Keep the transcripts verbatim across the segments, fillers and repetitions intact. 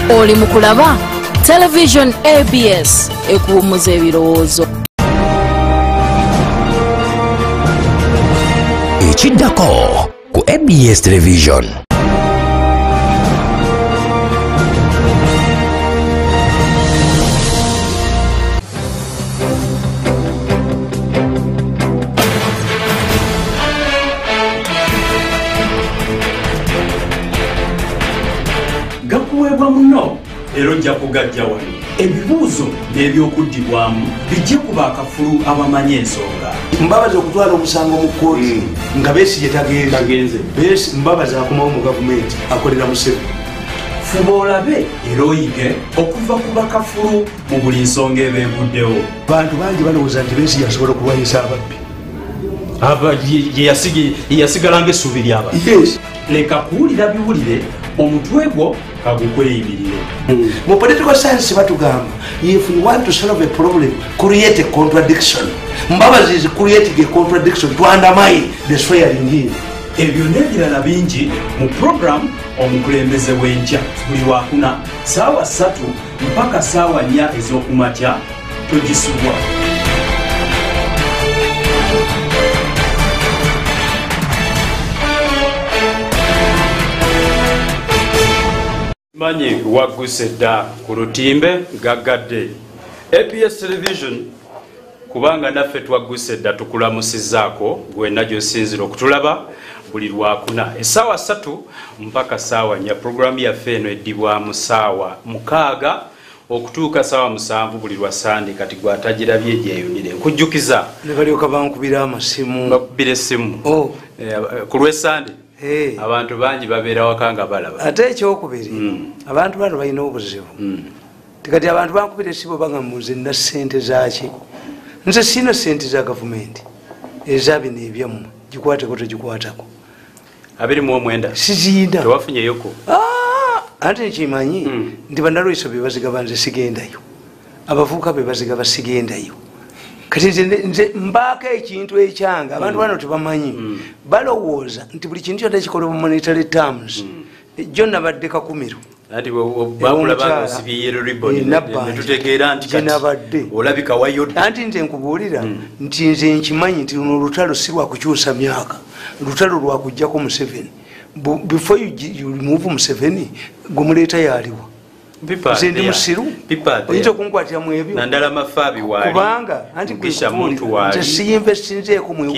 oli mukulaba television A B S ekuwummuza ebirowoozo. Ekiddako ku A B S television. Gakuweebwa muno era ojja kugajja wano ebibuuzo n'ebyokuddibwamu bijje ku bakafulu abamanyi ensonga. Mbabaza okutwala omusango mu kkooti nga Besigye tagenze. Mbabaza akomawo mu gavumenti akolera Museveni. Fuba olabe era oyige okuva ku bakafulu mu buli nsonga ebeeguddewo. Bantu bangi balowooza nti Besigye asobola okulwanyisa ababbi. Aba yasigala ng'essuubi ly'ababbi. Yes. Leka kuwulira biwulire omutwe gwo kagukweyimirire. Mu political science batugamba if you want to solve a problem create a contradiction. Mbabazi is creating a contradiction to undermine the swearing in. Ebyo n'ebirala bingi mu program omukulembeze w'enkya buli wakuna saawa ssatu mpaka saawa nnya ez'okumakya togisubwa. Manye wagguse dda ku lutimbe gaggadde A B S television kubanga naffe twagguse dda tukulamusizzaako gwenna gy'osinzira okutulaba buli lwakuna essaawa ssatu mpaka ssaawa nnya. Puroguramu yaffe eno eddibwamu ssaawa mukaaga okutuuka ssaawa musanvu buli lwa Sande. Kati gwatagirabye gyeyunire nkujjukiza ne balyoka bankubira amasimu bakubira essimu oh. eh, ku lw'Esande. Hey. Abantu bangi babeera wakanga balaba. Ate ekyokubiri mm. abantu bano balina obuzibu mm. tikati abantu bankubira essimu banga muze na ssente zaaki. Nze sina ssente za gavumenti eza bino ebyammwe gikwateko tegikwatako abiri mu omwenda siziyina tewafunyeyoko. ah, ate nkimanyi mm. ndi bannalwaiso be bazigaba nze sigendayo abavubuka be bazigaba sigendayo. Kati nze mbaako ekintu ekyange abantu bano tebamanyi mm. balowooza nti buli kintu kyonna kikola mu monetary terms mm. jjo nabadde kakumiro ati bakulabanga osibye yellow ribbon ne tutegeera nti kati olabika wayodde. Anti nze nkubuulira mm. nti nze nkimanyi nti luno olutalo si lwa kukyusa myaka lutalo lwa kujjako Museveni. Before you, you remove Museveni gumuleeta yaaliwa Zendi musiru oyinza okunkwatira mu ebyo nandala mafaabi wali kubanga anti kwisha muntu wali si investinzeeko mu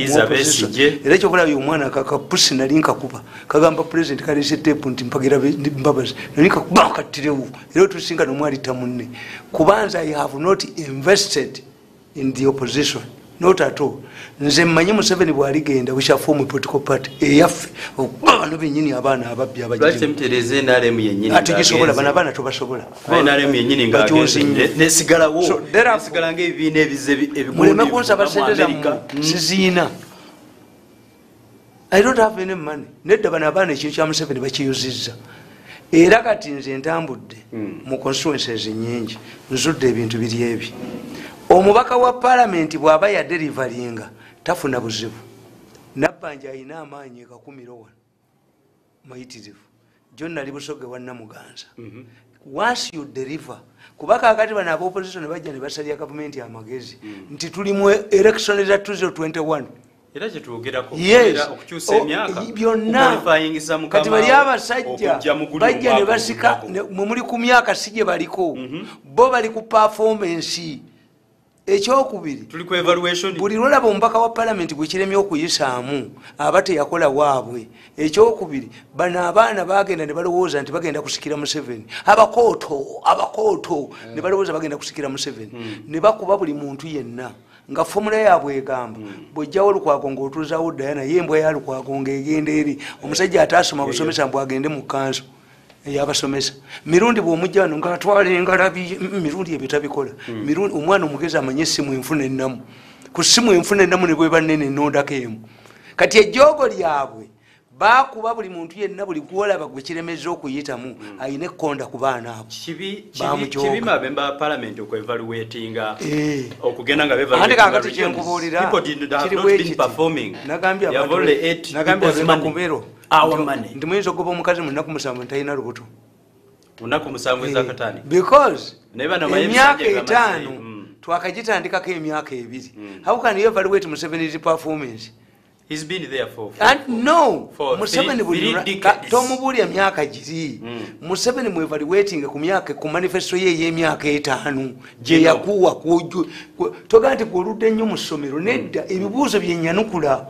era ekyokola uyo omwana kakapusi nali nkakuba kagamba president kalese tepu nti mpagira mbabazi nali nkakuba nkattirewo era otusinga nomwalita munne kubanza I have not invested in the opposition not at all. Nze mmanyi Museveni bwaligenda we shall form a political party eyaffe okubano bennyini abaana ababbi abatemtereze enaremu yennyini ati kisobola bana bana tobasobola enaremu yennyini ngaagenze nesigalawo nesigala ng'ebibiina ebize ebigundi muleme kunsaba ssente zammwe siziina. I don't have any money. Nedda bana abaana ekintu kya Museveni bakiyuzizza era kati nze ntambudde mu constituencies nnyingi nzudde ebintu biri ebi. Omubaka wa parliament bw'aba ya delivaringa tafuna buzibu. Nabbanja ayina amaanyi ekakumiro wano mayitirivu John nali Busoge wa Namuganza. mm -hmm. Once you deliver kubaka akati bana aba opposition bajja ne basalya government ya magezi mm. nti tuli mu election za twenty twenty-one era kye tuwogerako okukyusa emyaka byonna kati bali abasajja bajja ne basika mwe muli ku myaka sije baliko mm -hmm. bo bali ku performance. Ekyokubiri tuli ku evaluation buli lwolaba omubaka wa parliament gwekiremye okuyisaamu aba teyakola waabwe. Ekyokubiri bano abaana bagenda ne balowooza nti bagenda kusikira Museveni abakooto abakooto mm. ne balowooza bagenda kusikira Museveni mm. ne bakuba buli muntu yenna nga formula yaabwe egamba mm. bw'ojjawo Lukwago ng'otuuzaawo Diana yembwa ya Lukwago ng'egenda eri omusajja ataasoma busomesa mbw agende mu kanso eyabasomesa mirundi bw'omujja wano nga atwala engalabi mirundi ebyo tabikola mm. mirundi omwana omugezi amanye essimu enfuna ennamu ku ssimu enfuna ennamu ne bweba nnene ennondako emu. Kati ejjoogo lyabwe bakuba buli muntu yenna buli gwolaba gwe kiremeza okuyitamu mm. ayina ekkonda ku baana abo kibima bemba parliament okwevaluatinga eh. okugenda nga bevaluate kakati kyenkubuulira nagambye nagambye kumero our money ndi muyinza okuba omukazi munaku musanvu ntalina lubuto unaku musanvu ezakatani because neba na emyaka etaano twakagitandikako emyaka ebiri how can you evaluate Museveni's performance? He's been there for, for and no for Museveni buli tomubulya myaka giri Museveni mu evaluating ku myaka ku manifesto ye y'emyaka etaano gye yakuwa kuju toga nti kuludde nnyo mu ssomero nedda ebibuuzo byenyanukula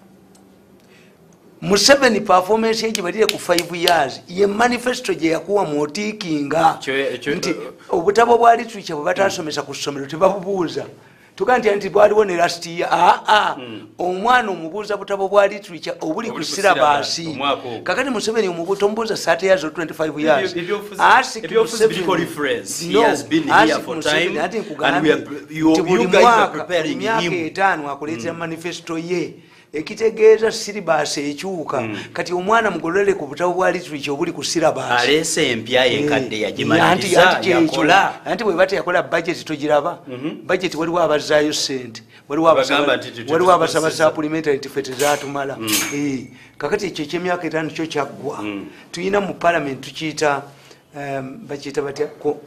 Museveni performance ye gibalire ku five years ye manifesto gye yakuwa mu otiikinga nti obutabo bwa literature bwe batasomesa ku ssomero tebabubuuza tukanti anti bwaliwo ne last year ah ah omwana omubuuza butabo bwa literature obuli ku syllabus kakati Museveni omubuuza omubuuza thirty years or twenty-five years ask reference he has been here for time and we are you, you guys are preparing him etaano akoleetera manifesto ye ekitegeeza syllabus ekyuka kati omwana mugolole ku butabo bwa literature obuli ku syllabus alese empya yenkadde yagimaliriza yakola anti bwe bate yakola budget togiraba budget waliwo abazaayo sente waliwo abasaba waliwo abasaba supplementary tifete zaatumala eh kakati ekyo ky'emyaka etaano kyo kyaggwa tuyina mu parliament tukiyita bakiyita batya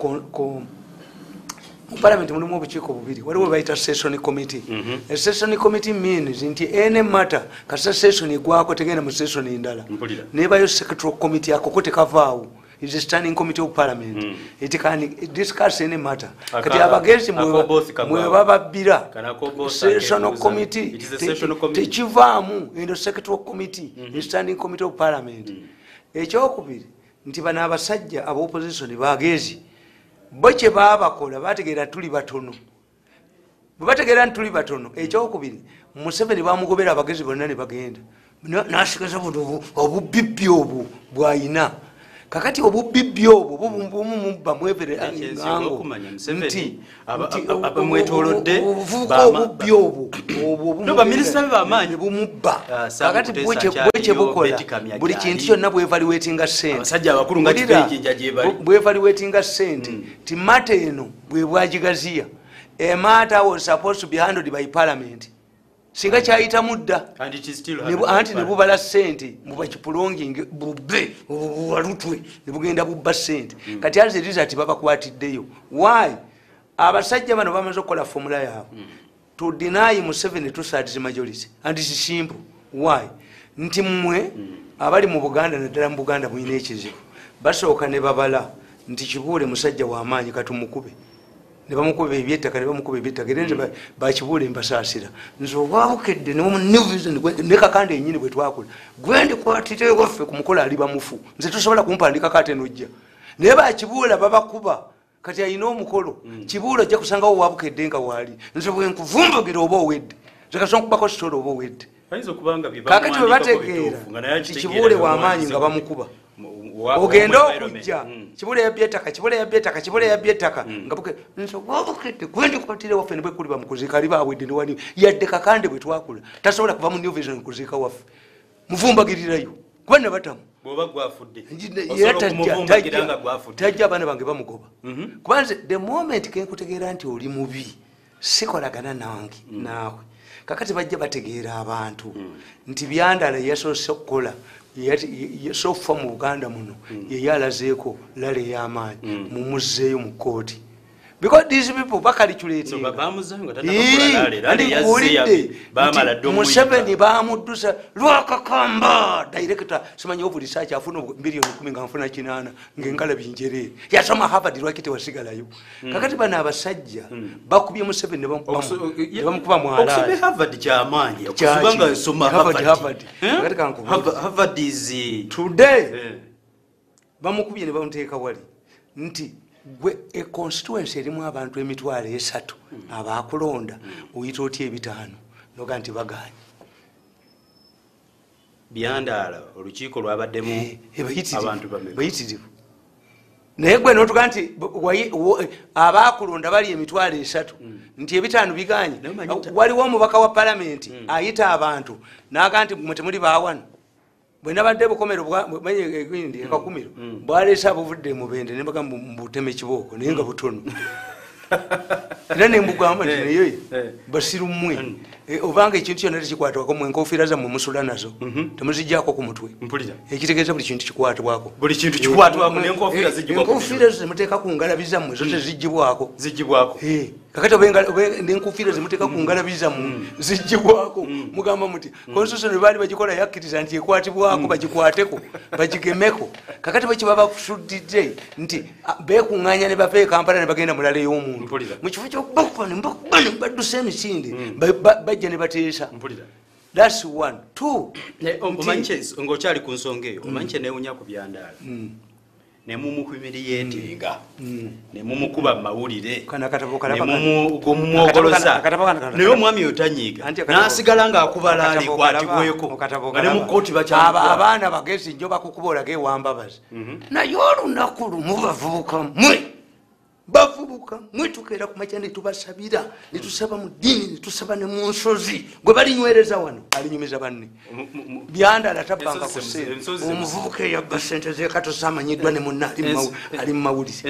mu parliament mulimu obukiiko bubiri waliwo bayita session committee a session committee means nti any matter kasa session igwako tegenda mu session endala nebayo secretary committee akoko tekavaawo is a standing committee of parliament mm. it can discuss any matter kati abagezi mwe bababbira session committee tekivaamu endo secretary committee is standing committee of parliament ekyokubiri nti bano abasajja aba opposition bagezi bo kye baabakola bategeera tuli batono bwe bategeera tuli batono ekyokubiri Museveni bamugobera abagezi bonna ne bagenda n'asigaza buno obubibbi obwo bw'ayina kakati obubibbi obwo bumumubba mwevere ngango nti abamwetolodde obubbi obwo obwo baminisita be bamaanyi bumubba kakati bwekye bukola buli kintu kyonna bwevaluatinga ssente abasajja abakulu nga kipejinja gye bali bwevaluatinga ssente ti mata eno bwe bwagigaziya a matter was supposed to be handled by parliament singa kyayita mudda anti ne bubala ssente mubakipulonginge bubbe walutwe ne bugenda bubba ssente kati as a result babakwatiddeyo why abasajja bano bamaze okukola formula yaabwe to deny Museveni two-thirds majority and it's simple why nti mmwe abali mu Buganda naddala mu Buganda muyina ekizibu basooka ne babala nti Kibuule musajja w'amaanyi katumukube ne bamukuba ebyettaka ne bamukuba ebyettaka era nze bakibuule mbasaasira nze obwabukedde ne kakande ennyini bwe twakula gwe ndikwatire waffe ku mukola ali bamufu nze tosobola kumpandika kate nojja naye bakibuula babakuba kati ayina omukolo Kibuule ojja kusangawo wabukedde nga waali nze bwe nkuvumbagira oba owedde nze kasobola nkubako sitole oba owedde kakati bwe bategeera Kibuule w'amaanyi nga bamukuba ogenda okujja Kibuule yabbye ettaka Kibuule yabbye ettaka Kibuule yabbye ettaka nga buke nso wabukete gwendi kwatire waffe ne bwe kuli bamukuziika ali baawedde ne wani yadde kakande bwe twakula tasobola kuva mu New Vision kuziika waffe muvumbagirirayo kuba ne batamu bwoba gwafudde tajja abaana bange bamugoba kuba nze the moment kenkutegeera nti oli mubi sikolagana nange naawe kakati bajja bategeera abantu nti Byandala yasoose okukola sofa mu Buganda muno yeyalazeeko lale ey'amaanyi mumuzzeeyo mu kooti because these people bakalculate Museveni bamuddusa lwakakamba director simanyi ovu research afuna miliyoni kumi nga nfuna kinaana ng'engalabi njereere yasoma Harvard lwakite wasigalayo kakati bano abasajja bakubye Museveni ne bamukuba mwalaali Harvard kyamaanyi okubanga esoma Harvard Harvard is today bamukubye ne bamuteeka wali nti gwe e constituency erimu abantu emitwalo esatu abakulonda oyita otya ebitaano noga nti baganye Byandala olukiiko lwabaddemu abantu bayitirivu naye gwe notuga nti abakulonda bali emitwalo esatu nti ebitaano biganye waliwo omubaka wa palamenti ayita abantu naga nti mwe temuli baawano bwena badde bukomero bwanye egindi ekakumiro bwalesa buvudde mubende ne bagamba mbuteme kibooko naye nga butono era ne mbugamba nti naye basiru mmwe obanga ekintu kyonna tekikwatibwako mu enkofiira zammwe musula nazo temuzijjako ku mutwe ekitegeeza buli kintu kikwatibwako buli kintu kikwatibwako n'enkofiira zijjibwako enkofiira zo zemuteeka ku ngalabi zammwe zo tezijjibwako zijjibwako kakati n'enkofiira zemuteeka ku ngalabi zammwe zijjibwako mugamba muti constitution bwe baali bagikola yakkiriza nti ekwatibwako bagikwateko bagigemeko kakati bwe kiba bakusudidde nti beekuŋŋaanya ne bava e Kampala ne bagenda mulala ey'omuntu mu kifo ky'okubakuba ne mbakuba ne baddusa emisinde bajja ne bateesa. That's one. Two. Omanche ngokyali ku nsonga eyo omanche neewunya ku byandaala ne mumukumiriyetinga ne mumukuba mawulire ne mumwogoloza naye omwami otanyiiga n'asigala ng'akubala alikwatibweko nga ne mu kkooti bakyamukwa. Abaana bagezi nnyo bakukuba olage ewambabazi naye olunaku lumu bavubuka mmwe bavubuka mwe tukeera ku makya ne tubasabira ne tusaba mu ddiini ne tusaba ne mu nsozi gwe balinywereza wano alinyumiza banne byandala tabbanga ku ssente omuvubuka eyabba ssente zeekatosa amanyiddwa ne munna ali mu mawulire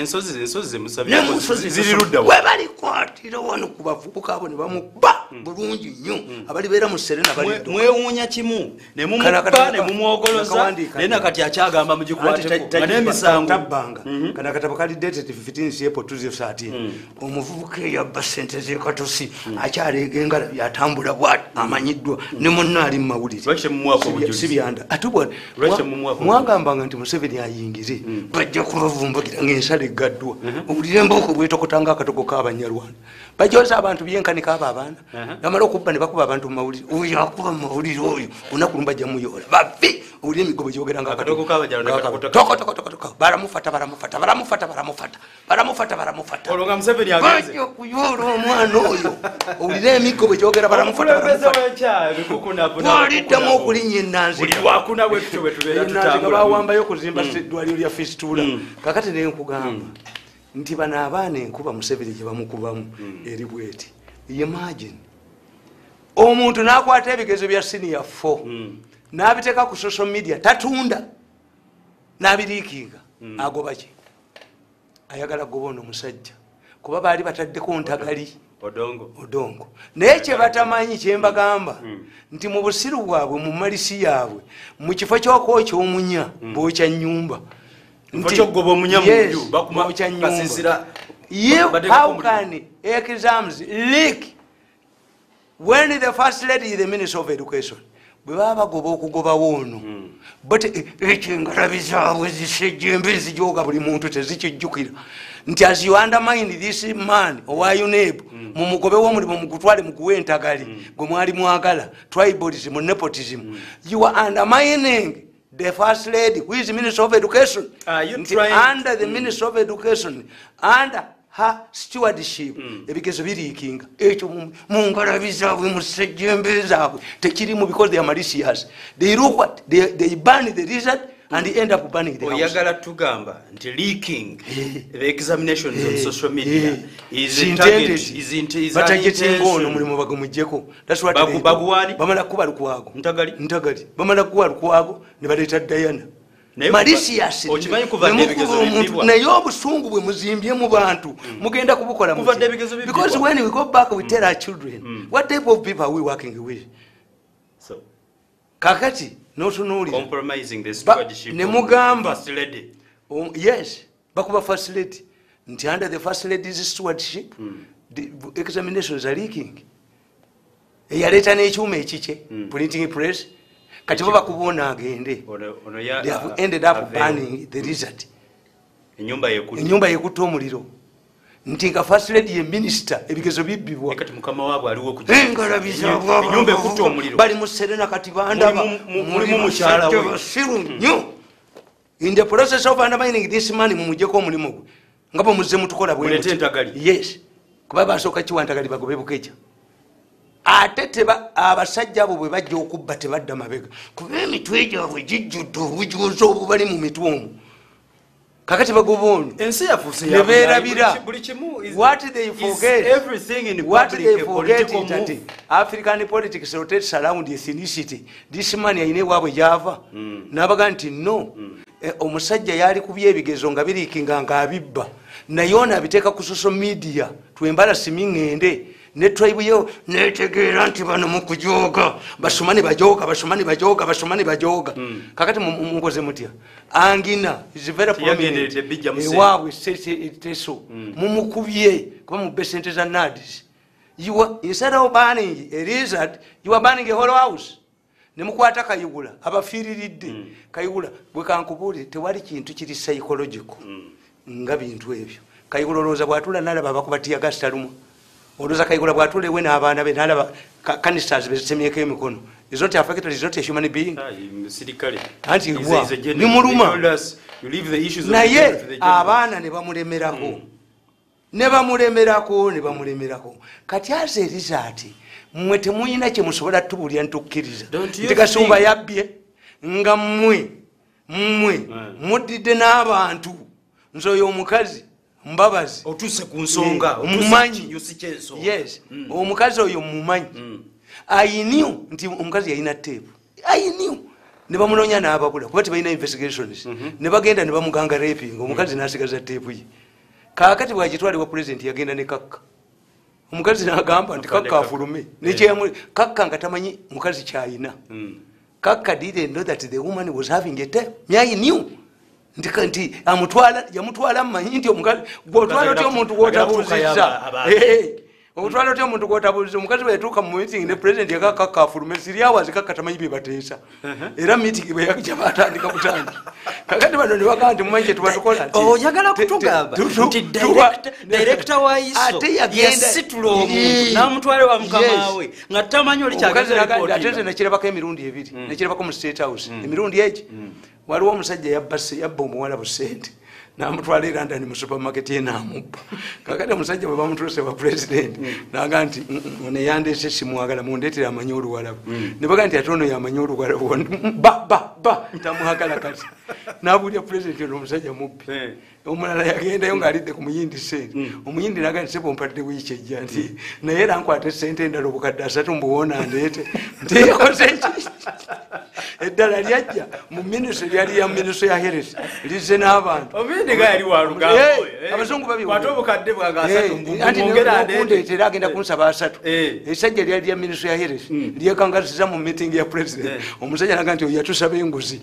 we balikwatira wano ku bavubuka abo ne bamuba bulungi nnyo abalibeera mu serena mwewuunya kimu ne mumuba ne mumwogoloza naye nakati akyagamba mugikwateko n'emisango tabbanga kana katabo kali dated fifteen April twenty thirteen omuvubuka eyabba ssente zeekatosi akyaleega engala byatambula bwati amanyiddwa ne munna ali mu mawulire si byanda ate mwagambanga nti Museveni ayingire bajja kubavumbagira ng'ensala eggaddwa owulire embooko bwetokotanga akatogo k'Abanyarwanda bajooza abantu byenkanika abo abaana bamala okubba ne bakuba abantu mu mawulire oyo akuba mu mawulire oyo olunaku lumu bajja muyoola babbi owulire emigobo gyogeranga baramufata baramufata baramufata baramufata baramufata baramufata olonga Museveni agenze bajja kuyoola omwana oyo owulire emigobo gyogera baramufata waliddamu okulinnya ennanzi nga bawambayo okuzimba eddwaliro lya Fistula kakati ne nkugamba nti bano abaana enkuba Museveni gye bamukubamu eri bweti imagine omuntu n'akwata ebigezo bya senior four n'abiteeka ku social media tatunda n'abiriikinga agoba ki ayagala goba ono omusajja kuba baali bataddeko ntagali odongo odongo naye kye batamanyi kye mbagamba nti mu busiru bwabwe mu malisi yaabwe mu kifo ky'okwokya omunya bookya nnyumba You, how can exams leak when the first lady is the Minister of Education? Baba gobo kugoba wono but ekingalabi zaabwe zisejjembe zijoga buli muntu tezikijjukira nti as you undermine this man owa UNEB mumugobe w'omulimu mugutwale muguwe entagali gwe mwali mwagala tribalism nepotism you are undermining the first lady who is Minister of Education under the Minister of Education under her stewardship ebigezo biriikinga ekyo mu ngalabi zaabwe mu ssejjembe zaabwe tekirimu because they are malicious. They look what they, they burn the result and they end up burning the house. Oyagala tugamba nti leaking the examinations on social media is intended is intended batajetinga ono mulimu bagumujjeko. That's what they baguwani bamala kuba lukwago ntagali ntagali bamala kuba lukwago ne baleeta Diana malicious naye obusungu bwe muzimbye mu bantu mugenda kubukola because when we go back we tell our children mm. what type of people are we working with. So kakati notunuulira compromising the stewardship ne mugamba first lady um, yes bakuba first lady nti under the first lady's stewardship mm. the examinations are leaking eyaleeta n'ekyuma ekike mm. printing press kati baba kubona agende they have ended up banning the result enyumba yekutu enyumba yekutu omuliro nti nga first lady ye minister ebigezo bibbibwa kati mukama waabwe aliwo ku enyumba yekutu omuliro bali mu Serena kati bandaba mulimu mukyala we basiru nnyo in the process of undermining this man mumujjeko omulimu gwe nga bwe muzze mutukola bwe yes kuba basooka kiwantagali bagobe bukeja ate teba abasajja abo bwe bajja okubba tebadda mabega kuba emitwe gyabwe gijjudde obujuuzi obu bali mu mitwe omwo kakati bagoba ono ensi yafuuse nebeerabira what they forget what they forget is that African politics rotates around ethnicity. This man yayina ewaabwe gyava n'abaga nti no omusajja yali kubya ebigezo nga biriikinga nga abibba naye ono abiteeka ku social media twembala simi ngende ne tribe yo netegeera nti bano mukujoga basumani bajoga basumani bajoga basumani bajoga kakati mungoze mutya angina is very prominent ewawe teso mumukubye kuba mu besente za nadis you are instead of banning a lizard you are banning a whole house nemukwata kayigula abafiiriridde kayigula bwe kankubule tewali kintu kiri psychological nga bintu ebyo kayigula olowooza bwatula nalaba abakubatiya gasitalumu olowooza kayigula bwatula ewe n'abaana be nalaba canisters bezisemyeko emikono is not affected, is not a human being anti nimuluma naye abaana ne bamulemerako ne bamulemerako ne bamulemerako kati aze erizaati mmwe temuyina kye musobola tubulya ntukkiriza nti Kasumba yabbye nga mmwe mmwe muddidde n'abantu nze oyo omukazi mbabazi otuse ku nsonga mumanyi yes omukazi oyo mumanyi I knew nti omukazi yalina teepu I knew ne bamunonya n'ababula kuba tebalina investigations ne bagenda ne bamuganga raping omukazi n'asigaza teepu ye kaakati bwagitwalibwa president yagenda ne kakka omukazi n'agamba nti kakka afulume nekyeyamuli kakka nga tamanyi mukazi kyayina kakka didn't know that the woman was having a tape I knew nti amutwala yamutwala mmanyi nti omukazi gwotwala otya omuntu gwotabuzizza okutwala otya omuntu gwotabuzizza omukazi bwetuuka mu meeting ne president yakakakka afulume siriawazi kakka tamanyi bye bateesa era meeting bwe yakija batandika kutandika kakati bano ne bagamba nti mumanyi kyetuba tukola oyagala kutugamba nti director wa iso yasitula omuntu n'amutwale wa mukama we nga tamanyi oli kyagate nekirabako emirundi ebiri nekirabako mu state house emirundi egi waliwo omusajja yabba omuwala busente namutwala London mu supermarket ye namubba kakati omusajja bwe bamutuse wa president naga nti ono yandese simwagala mundeetera amanyi oluwalabu ne baga nti ate ono yamanyi oluwalabu ba ba ba tamuhagala kati nabulya president ono omusajja mubbi omulala yagendayo ng'alidde ku muyindi sente omuyindi naga nti sebo mpadde wiiki ejja nti naye era nkwate sente endala obukadde asatu mbuwona ndeete nti yakoze ki eddala lyajja mu ministry lyali ya ministry ya health lize n'abantu abazungu babyokundeetera agenda kunsaba asatu esajja lyali lya ministry ya health lyekangasiza mu meeting ya president omusajja naga nti oyo yatusaba enguzi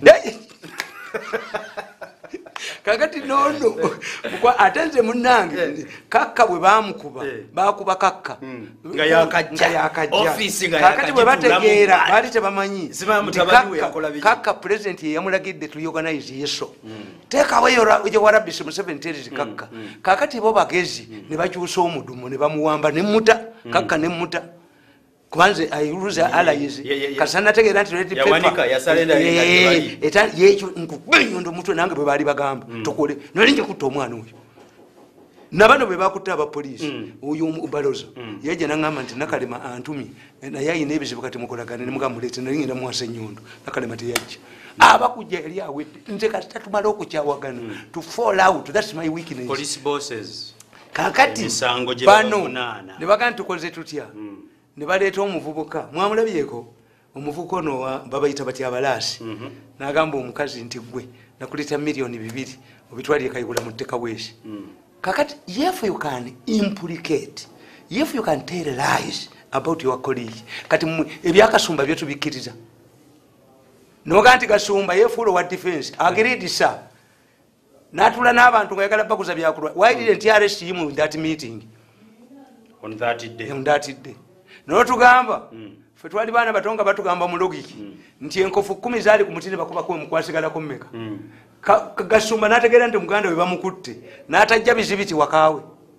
kakati nono ate nze munnange kakka bwe bamukuba bakuba kakka nga yakajja kakati bwe bategeera baali tebamanyi kakka president yeyamulagidde tuyorganize yeso teekawo eyo warabisi museveni terizi kakka kakati bo bagezi ne bakyusa omudumu ne bamuwamba nemuta kakka nemuta kubanze ayuruza allies kasana tegera nti red paper eta yecho nkubenyondo mutwe nange bwe bali bagamba tokole nalinje kutta omwana oyo nabano bwe bakutta aba police oyo ubaloza yaje nangamba nti nakalema antumi na yayi nebizibu kati mukolagane nemugamulete nalinda mwase nyondo nakalema te yaje abakujja eri awe nze kati tatumala okukyawagana to fall out that's my weakness police bosses kakati bano ne baganda tukoze tutya ne baleeta omuvubuka mwamulabyeko omuvubuka ono babayita bati abalaasi n'agamba omukazi nti gwe nakuleeta miliyoni bibiri obitwalire kayigula mu ttekaweesi kakati if you can implicate if you can tell lies about your colleague kati ebyakasumba byo tubikkiriza noga nti Kasumba yefuula wa defense agreed sir n'atula n'abantu nga yagala baguza byakulwa why didn't he arrest him in that meeting on that day on that day no tugamba fe twali bana batonga batugamba mu logiki nti enkofu kumi zali ku mutini bakuba ko mukwasigala ko mmeka Kasumba nategera nti muganda we bamukutte n'atajja bizibiti wakawe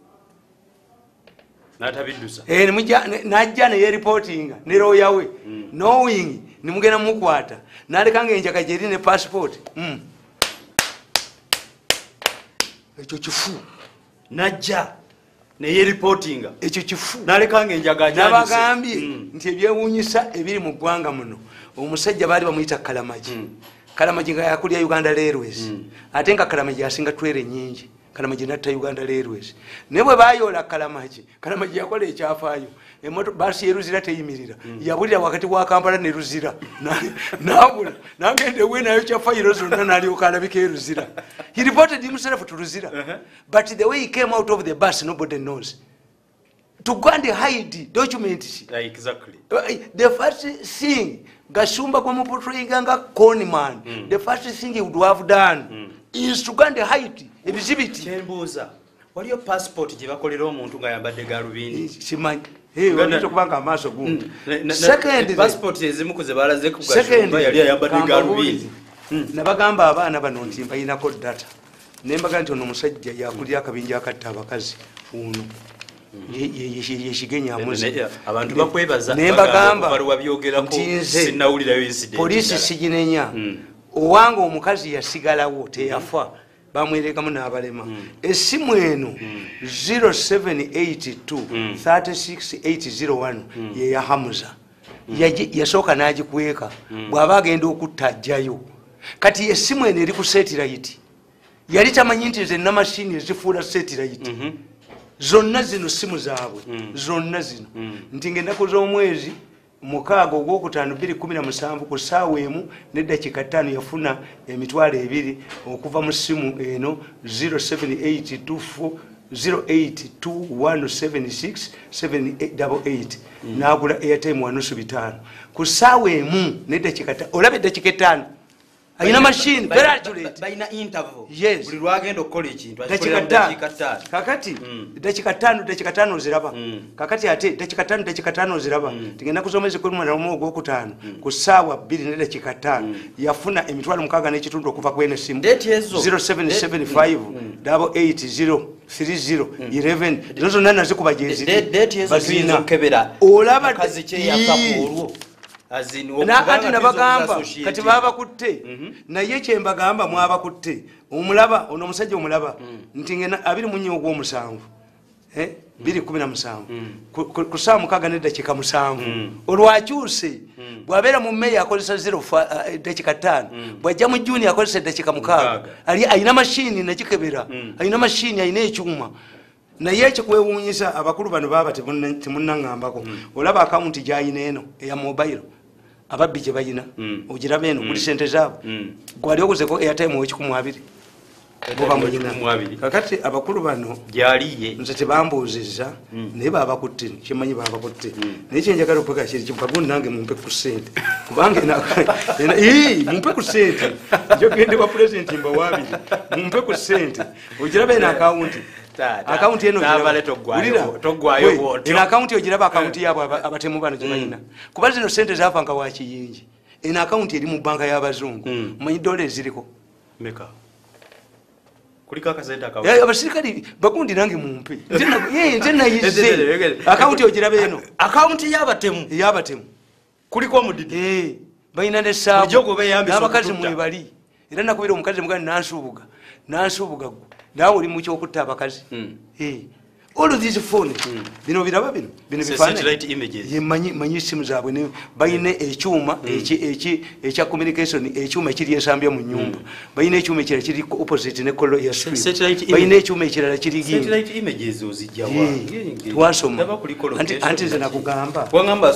n'atabidusa eh nimujja najja ne reporting ne roya we knowing nimugena mukwata nalekanga enjaka jeri ne passport mm ekyo kifu najja neye reportinga ekyo kifu nalekanga enjaga ajanje nabagambye nti ebyewunyisa ebiri mu ggwanga muno omusajja bali bamuyita Kalamaji Kalamaji nga yakulya Uganda Railways ate nga Kalamaji asinga twere nyingi Kalamaji natta Uganda Railways nebwe bayola Kalamaji Kalamaji yakola ekyafaayo emoto basi yeruzira teyimirira yabulira wakati wa Kampala ne ruzira nabula nagende we nayo kyafaayo zonna nali okalabika eruzira he reported himself to ruzira but the way he came out of the bus nobody knows to go and hide documents. Exactly. The first thing Gashumba Komuportrayanga Conman, mm. the first thing he would have done mm. is to go and hide exhibit. Chembuza. What your passport Jivakoliro Muntunga Yambade Garvin? She might. Hey, we're going to bank a mass of good. Second, passport is Mukuzabara Zeku. Second, Yambade Garvin. Nabagamba abana bano nti balina ko data nembaga nti ono musajja yakulira akabinja akatta abakazi uno yeshigenya amuzi abantu bakwebaza nembagamba baruwa byogerako sinawulira incident police siginenya owange omukazi yasigalawo teyafa bamwerekamu n'abalema essimu eno zero seven eight two three six eight zero one ye ya Hamuza yasooka n'agikweka bw'aba agenda okutta ajjayo. Kati esimu ene eri ku satellite yali tamanyi nti ze namashini ezifuula satellite mm -hmm. zonna zino simu zaabwe mm. zonna zino mm. nti ng'ennaku z'omwezi mukaaga ogwokutaano bbiri kumi na musanvu ku ssaawa emu n'eddakiika ttaano yafuna emitwalo ebiri okuva mu simu eno zero seven eight two four zero eight two one seven six seven eight eight mm. n'agula airtime wanusu bitaano ku ssaawa emu n'eddakiika ttaano olaba eddakiika ttaano ayina machine very accurate baina interval yes buli lwagendo college ntwa dakika ttaano kakati dakika ttaano dakika ttaano ziraba kakati ate dakika ttaano dakika ttaano ziraba tingenda kusomeza ku mwana omwogo okutaano ku ssaawa bbiri ne dakika ttaano yafuna emitwalo mukaaga n'ekitundu okuva ku ene simu zero seven seven five eight eight zero three zero eleven zozo nana zikuba jezi bazina kebera olaba kazi kye yakapolwo na ati nabagamba kati baba kutte naye kyembagamba mwaba kutte omulaba ono musajja omulaba nti ngena abiri munyo ogwo musanvu eh biri kumi na musanvu ku saa mukaaga n'eddakiika musanvu olwakyuse bw'abeera mu meya akozesa zero eddakiika ttaano bw'ajja mu juni akozesa eddakiika mukaaga ali ayina mashini nakikebera ayina mashini ayina ekyuma naye ekikwewuunyisa abakulu bano baba temunnangambako olaba akawunti gyayina eno eya mobile ababbi gye bayina ogiraba eno kuli sente zaabo gwali okuzeko airtime w'ekikumu abiri boba muyina kakati abakulu bano gyaliye nze tebambuuzizza naye babakutte kimanyi babakutte naye kyenjagala okupeka kiri kimpagundi nange mumpe ku ssente kubanga mumpe ku ssente njogende kwa pulezidenti mbawaabiri mumpe ku ssente ogiraba eno akawunti akawunti eno togwayo eno akawunti ogiraba akawunti yaabo abatemu bano gye balina kuba zino ssente zaafa nga wakiyingi eno akawunti eri mu banka y'abazungu manyi dola eziriko meka kuliko akasente akawunti abasirikali bagundi nange mumpe nze nayize akawunti ogiraba eno akawunti y'abatemu y'abatemu kuliko omudidi balina n'essaabu n'abakazi mwebali era nakubira omukazi mugani nansuubuga nansuubuga gwe naawe oli mukyokutta abakazi all of these phones bino biraba bino bino bifaananyi manyi simu zaabwe balina ekyuma ekya communication ekyuma ekiri ensambya mu nyumba balina ekyuma ekirala kiri opposite ne kolo ya street balina ekyuma ekirala kiri twasoma anti nze nakugamba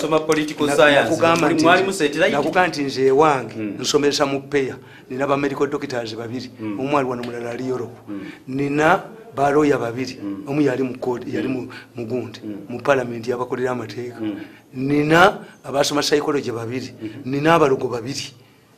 nakugamba nti nze ewange nsomesa mu peya nina ba medical doctors babiri omwali wano mulala ali Europe nina baloya babiri omu yali mu code yali mu mugundi mu parliament yabakolera amateeka nina abasoma psychology babiri nina abalogo babiri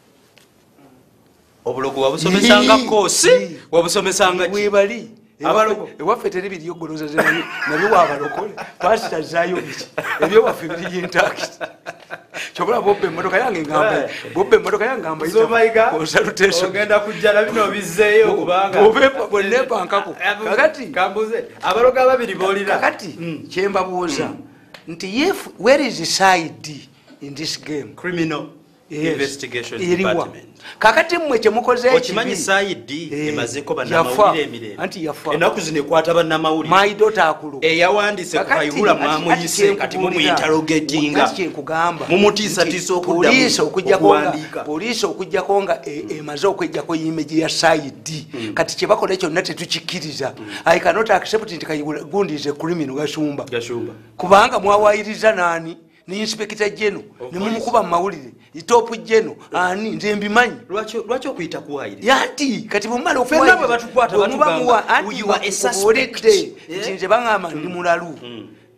obulogo wabusomesanga kosi wabusomesanga webali abalogo ewaffe teri biri yogoloza zenani nabiwa abalokole pasita zayo biki ebyo waffe biri intact chobola bobbe motoka yange ngamba bobbe motoka yange ngamba so maiga salutation ogenda kujjala bino bizeeyo kubanga obepa bonnepa nkako kakati kambuze abaloga babiri bolira kakati kyemba buuza nti if where is the side in this game criminal yes. investigation Iriwa. department kakati mmwe kyemukoze ekimanyi saidi emazeko bannamawulire emirembe anti yafa enaku zino ekwata bannamawulire my daughter akulu eyawandise ku kayihula mwamuyise kati mumuinterrogatinga kyenkugamba mumutiisatiisa okuwandika poliisi okujjako nga emaze okwejjako image ya saidi kati kyebakola kyonna tetukikkiriza I cannot accept nti kayihula gundi is a criminal Gashumba kubanga mwawayiriza nani ni inspector general ne mumukuba mawulire itopu jeno ani nze mbimanyi lwacho lwacho kuita kuwaire yanti kati bumala okuwaire fenabwe batukwata batugamba you are a suspect nze bangama ndi mulalu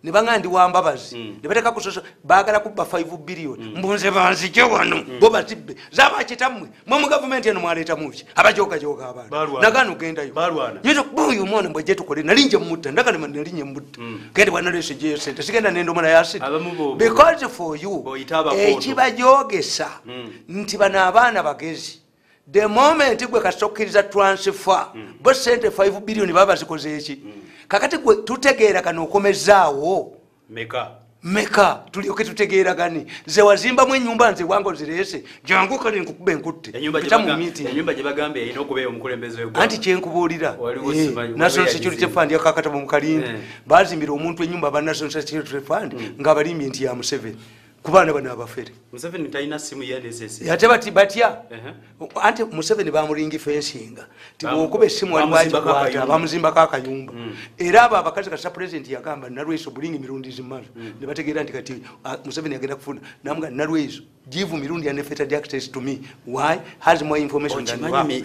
nebanga ndi wambabazi nebateka kusoso bagala kubba five billion mbunze banzije wano bo bazibbe zaba kitamwe mwe mu government eno mwaleta muki abajoka joka abantu nagano genda yo nyeto buyu mwana mbweje tukole nalinje mutta ndakale nalinje mutta kende bwana lese je center sigenda nendo mwana ya city because for you ekibajogesa nti bana abana bagezi the moment gwe kasokiriza transfer bo sente five billion baba zikoze eki kakati gwe tutegeera kano okomezaawo meka meka tulioke tutegeera gani ze wazimba mwe nyumba nze wango zirese jangu kale nkukube nkutte enyumba gye bagambe ino okubeera omukulembeze w'eggwanga anti kyenkubulira national security fund yakakata mu kalindi bazimbira omuntu enyumba ba national security fund ng'abalimbi nti ya Museveni kubana bana abafere Museveni tayina simu ya N S S yate bati batya anti Museveni bamulingi fensinga tibokube simu wali waji kwata bamuzimba kaka nyumba era aba abakazi ka president yakamba narweso bulingi mirundi zimazo ne bategeera nti kati Museveni agenda kufuna namga narweso give mirundi and fetted access to me why has more information than me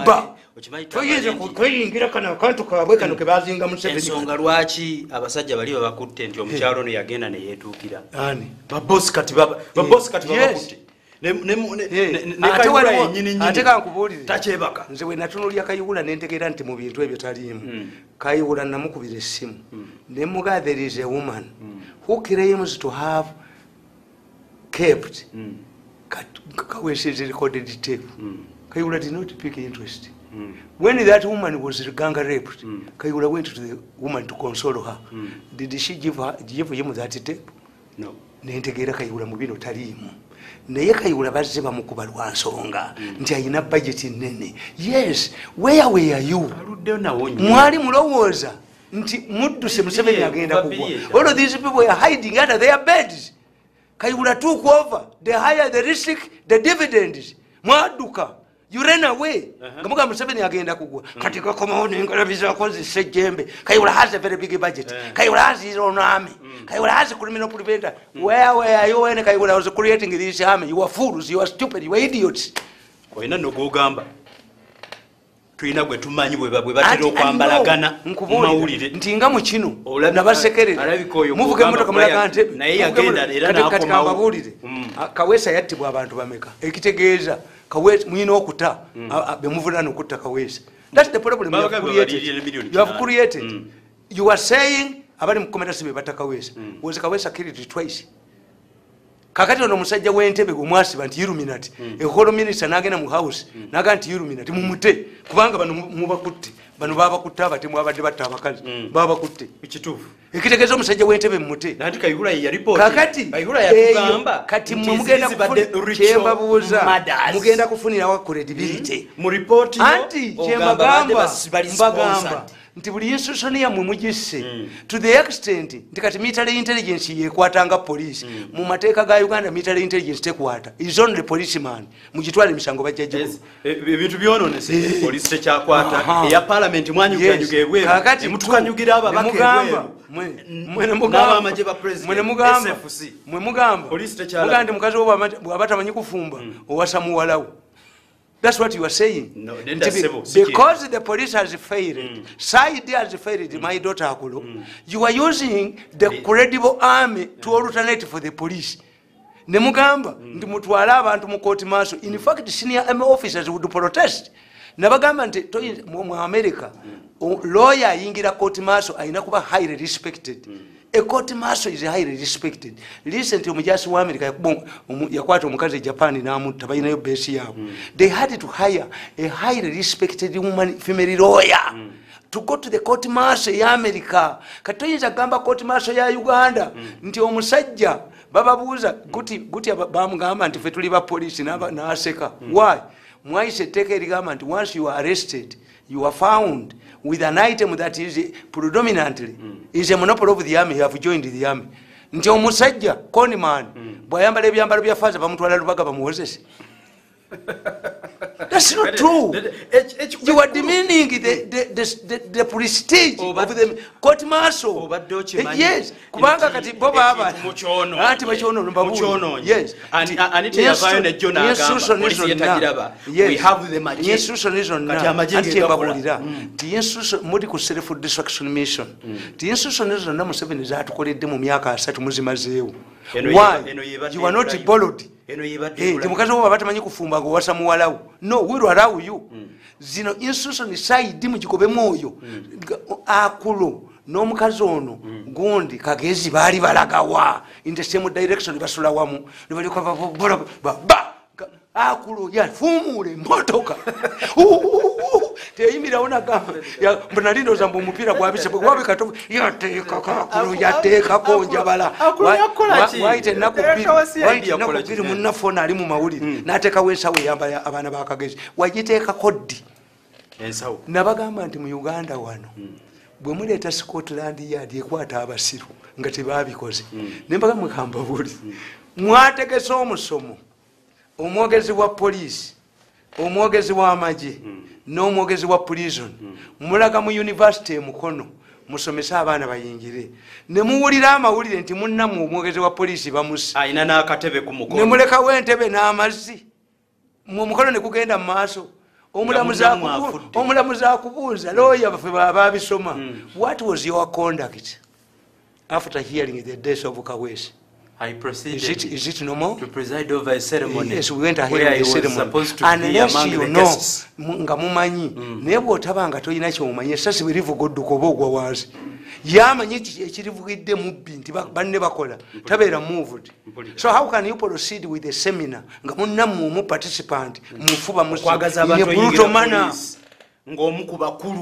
toyeze kuyingira kana kantu kabwe kano ke bazinga Museveni ensonga lwaki abasajja bali babakutte nti omukyalo no yagenda ne yetuukira ani babosi kati baba babosi kati babakutte ne ne ne kayula yenyini nyini ateka nkubulire tachebaka nze we natunulya kayula nentegeera nti mu bintu ebyo talimu kayula namukubira essimu ne muga there is a woman who claims to have kept Kawesi is recorded tape Kayula did not pick interest when that woman was ganga raped Kayula went to the woman to console her did she give her give him that tape no nentegeera Kayula mu bino talimu naye Kayula bazze bamukuba lwa nsonga nti ayina budget nene yes where were you mwali mulowooza nti mudduse Museveni agenda kugwa all of these people were hiding under their beds Kayula took over the higher the risk the dividends mwaduka you ran away ngamuga Museveni agenda kugwa katika komaone ngalabiza kozi sejembe Kayula has a very big budget Kayula has his own army Kayula has a criminal preventer where were you when Kayula was creating this army you are fools you are stupid you are idiots oyina nogogamba tuina gwe tumanyi bwe babwe batero kwambalagana mawulire ntinga mu kino nabasekerera muvuge motoka mulagante naye yagenda era nakobawulire Kawesa yattibwa abantu bameka ekitegeeza Kawesa mwino okuta bemuvunana okutta Kawesa that's the problem you have created you have created mm. you are saying abali mukomera sibe batakawesa mm. was Kawesa killed twice kakati ono musajja w'entebe gumwasiba nti Illuminati mm. eholo minister nagenda mu house mm. naga nti Illuminati mumute kubanga bano mubakutte bano baba kutaba timu abadde batta abakazi mm. baba kutte ekitufu ekitegeeza omusajja w'entebe mumute nati Kayihura ya report kakati Kayihura yakugamba kati mugenda kufuna buuza mugenda kufunira wa credibility mm. mu report yo anti chembagamba mbagamba nti buli institution ya mwe mugisse mm. to the extent nti kati military intelligence yekwatanga police mm. mu mateeka ga Uganda military intelligence tekwata is only policeman mugitwale misango bajjaje yes. ebintu e, byonone se e, police tekyakwata ya parliament mwanyu kanyugebwe kakati mutukanyugira aba bakebwe mwene mugamba maje ba president mwene mugamba mwe mugamba police tekyala mugande mukazi wo abata manyi kufumba mm. owasa muwalawo. That's what you are saying. No, be, because the police has failed, mm. Saidi has failed, mm. my daughter Akulu, mm. you are using the yeah. credible army yeah. to alternate for the police. Nemugamba, ndi mutwala abantu mu court martial. In fact, senior army officers would protest. Nabagamba nti to mu America, mm. lawyer yingira court martial ayina kuba highly respected. Mm. A court martial is highly respected. Listen to Mujasi wa America yakwata omukazi Japan na amuntu tabayina yo base yabo. Mm. They had to hire a highly respected woman female lawyer mm. to go to the court martial ya America. Katoyinza gamba court martial ya Uganda mm. nti omusajja bababuuza guti guti bamugamba nti fe tuli ba police na na aseka. Mm. Why? Mwaise take erigamba nti once you are arrested you are found with an item that is predominantly mm. is a monopoly of the army, you have joined the army. Nti omusajja Conman mm. bwayambala ebyambalo bya faza bamutwala lubaga bamuwozese. That's not true. You are demeaning the, the, the, the, the prestige of the court martial. Yes. Kubanga kati boba aba. Anti machono mbabu. Yes. And anite yabayo ne jona agamba. Polisi yetajiraba. We have the magic. Institution is on now. Anti babulira. The institution mudi ku self destruction mission. The institution is on na Museveni zatukoledde mu myaka asatu muzimazeewo. Why? You are not borrowed. Eh, temukazi wo batamanyi kufumba ngo wasa muwalawo. No, we will allow you. Zino institution side mu kikobe moyo. Akulo n'omukazi ono gundi kagezi bali balagawa in the same direction basula wamu. Nibali kwa ba akulo ya fumule motoka. Teyimira ona gamba ya mbonalindo zambo mupira gwabise gwabe katofu yateka kakulo yateka konjabala waite nakubiri waite nakubiri munafona ali mu mawulire nateka wensawe yamba abana bakagezi wajiteka kodi ensawo nabagamba nti mu Uganda wano bwe muleta Scotland Yard ekwata abasiru nga tebabikoze nembaga mukamba buli mwategese omusomo omwogezi wa police omwogezi wa amaje n'omwogezi wa prison mulaga mu university mukono musomesa abaana bayingire ne muwulira amawulire nti munnamu omwogezi wa police bamusi ayina n'akatebe ku mukono ne muleka w'entebe n'amazzi mu mukono ne kugenda mu maaso omulamuzi akubuuza lawyer bafe babisoma. What was your conduct after hearing the death of Kaweesi? I proceeded is it, is it normal? To preside over a ceremony. Yes, we went ahead with the ceremony. Supposed to Unless be among you the know, guests. Nga mumanyi naye bw'otabanga tolina ky'omanyi esasi bwe livugodduka oba ogwa wansi yamanyi ekirivugidde mubbi nti banne bakola tabeera moved. So how can you proceed with a seminar nga munnammwe omu participant mufuba musimutomana ng'omu ku bakulu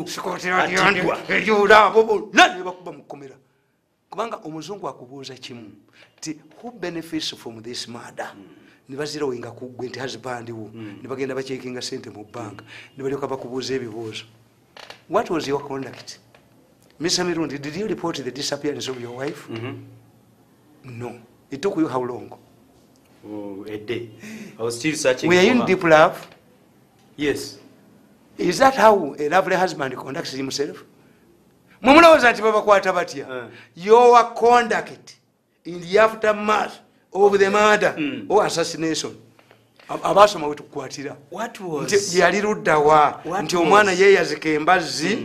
eryolabo bonna ne bakuba mu kkomera kubanga omuzungu akubuuza kimu ti who benefits from this murder ne bazirawenga kuggwe nti husband wo ne bagenda bacekinga sente mu banka ne balyoka bakubuuza ebibuuzo. What was your conduct? Mister Mirundi, did you report the disappearance of your wife? Mm-hmm. No. It took you how long? Oh, a day. I was still searching. Were you in deep love? Yes. Is that how a lovely husband conducts himself? Mumulowooza nti babakwata batya? Your conduct in the aftermath of the murder mm. or assassination. Abasoma wetukwatira. What was? Nti yali luddawa nti omwana yeeyazika embazzi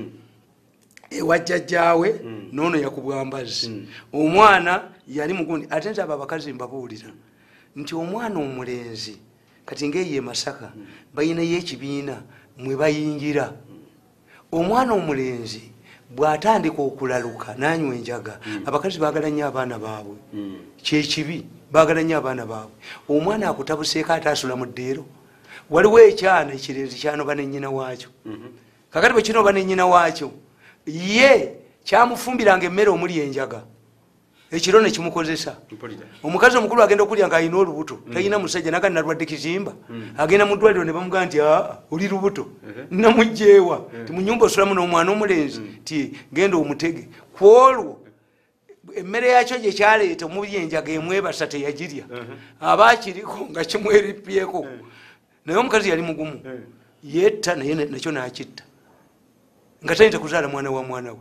ewa jjajjaawe n'ono yakubwa mbazzi. Omwana yali mugundi ate nti abo abakazi mbabuulira nti omwana omulenzi kati ng'eyo e Masaka bayinayo ekibiina mwe bayingira. Omwana omulenzi bw'atandika okulaluka n'anywa enjaga abakazi baagala nnyo abaana baabwe kyekibi baagala nnyo abaana baabwe. Omwana akutabuseeko ate asula mu ddeero. Waliwo ekyana ekirenzi kyanoba ne nnyina waakyo kakati bwe kinoba ne nnyina waakyo ye kyamufumbiranga emmere omuli enjaga ekiro ne kimukozesa. Omukazi omukulu agenda okulya ng'alina olubuto talina musajja naga nalwadde kizimba agenda mu ddwaliro ne bamugamba nti aa oli lubuto namugjeewa ti mu nnyumba osulamu n'omwana omulenzi ti genda omutege ku olwo emmere yakyo gye kyaleeta omuli enjaga emwebasa teyagirya aba akiriko nga kimweripyeko naye omukazi yali mugumu yetta naye nakyo n'akitta nga tayinza kuzaala mwana wa mwana we.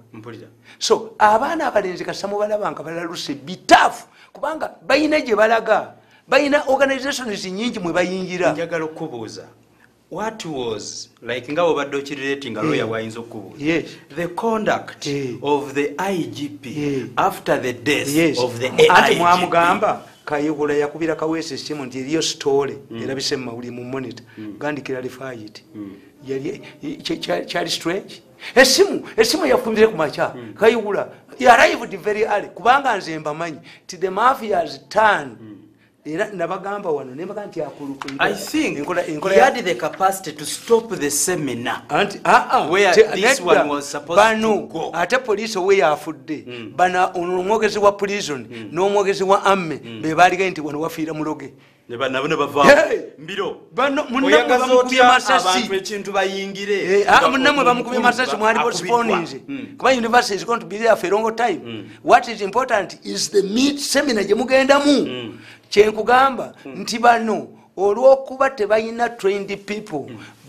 So abaana abalenzi kasa mubalaba nga balaluse bitaafu kubanga bayina gye balaga bayina organizations nyingi mwe bayingira. Njagala okubuuza what was like nga obadde okirirating nga lawyer wayinza okubuuza yes. the conduct yeah. of the I G P yeah. after the death yes. of the ati I G P. Mwamugamba Kayihura yakubira Kaweesi essimu nti eriyo story mm. erabise mu mawulire mu monitor mm. gandi clarify it mm. yali kyali strange. Esimu esimu yafumbire ku macha mm. Kayihura he arrived very early kubanga nze mbamanyi ti the mafia's turn era nabagamba wano nembaga nti akuluku. I think inkola, inkola he had the capacity to stop the seminar anti ah ah where this one was supposed bano, to go. Ate police we yafudde mm. bana omwogezi wa prison mm. n'omwogezi wa amme mm. be baliga nti wano wafiira muloge neba nabone bava mbiro bano munnamwe bamukubye masasi abantu ekintu bayingire eh ah munnamwe bamukubye masasi mwali postponing kuba university is going to be there for a long time mm. What is important is the meet seminar je mugendamu mm. kyenkugamba mm. nti bano olw'okuba tebalina trained people mm.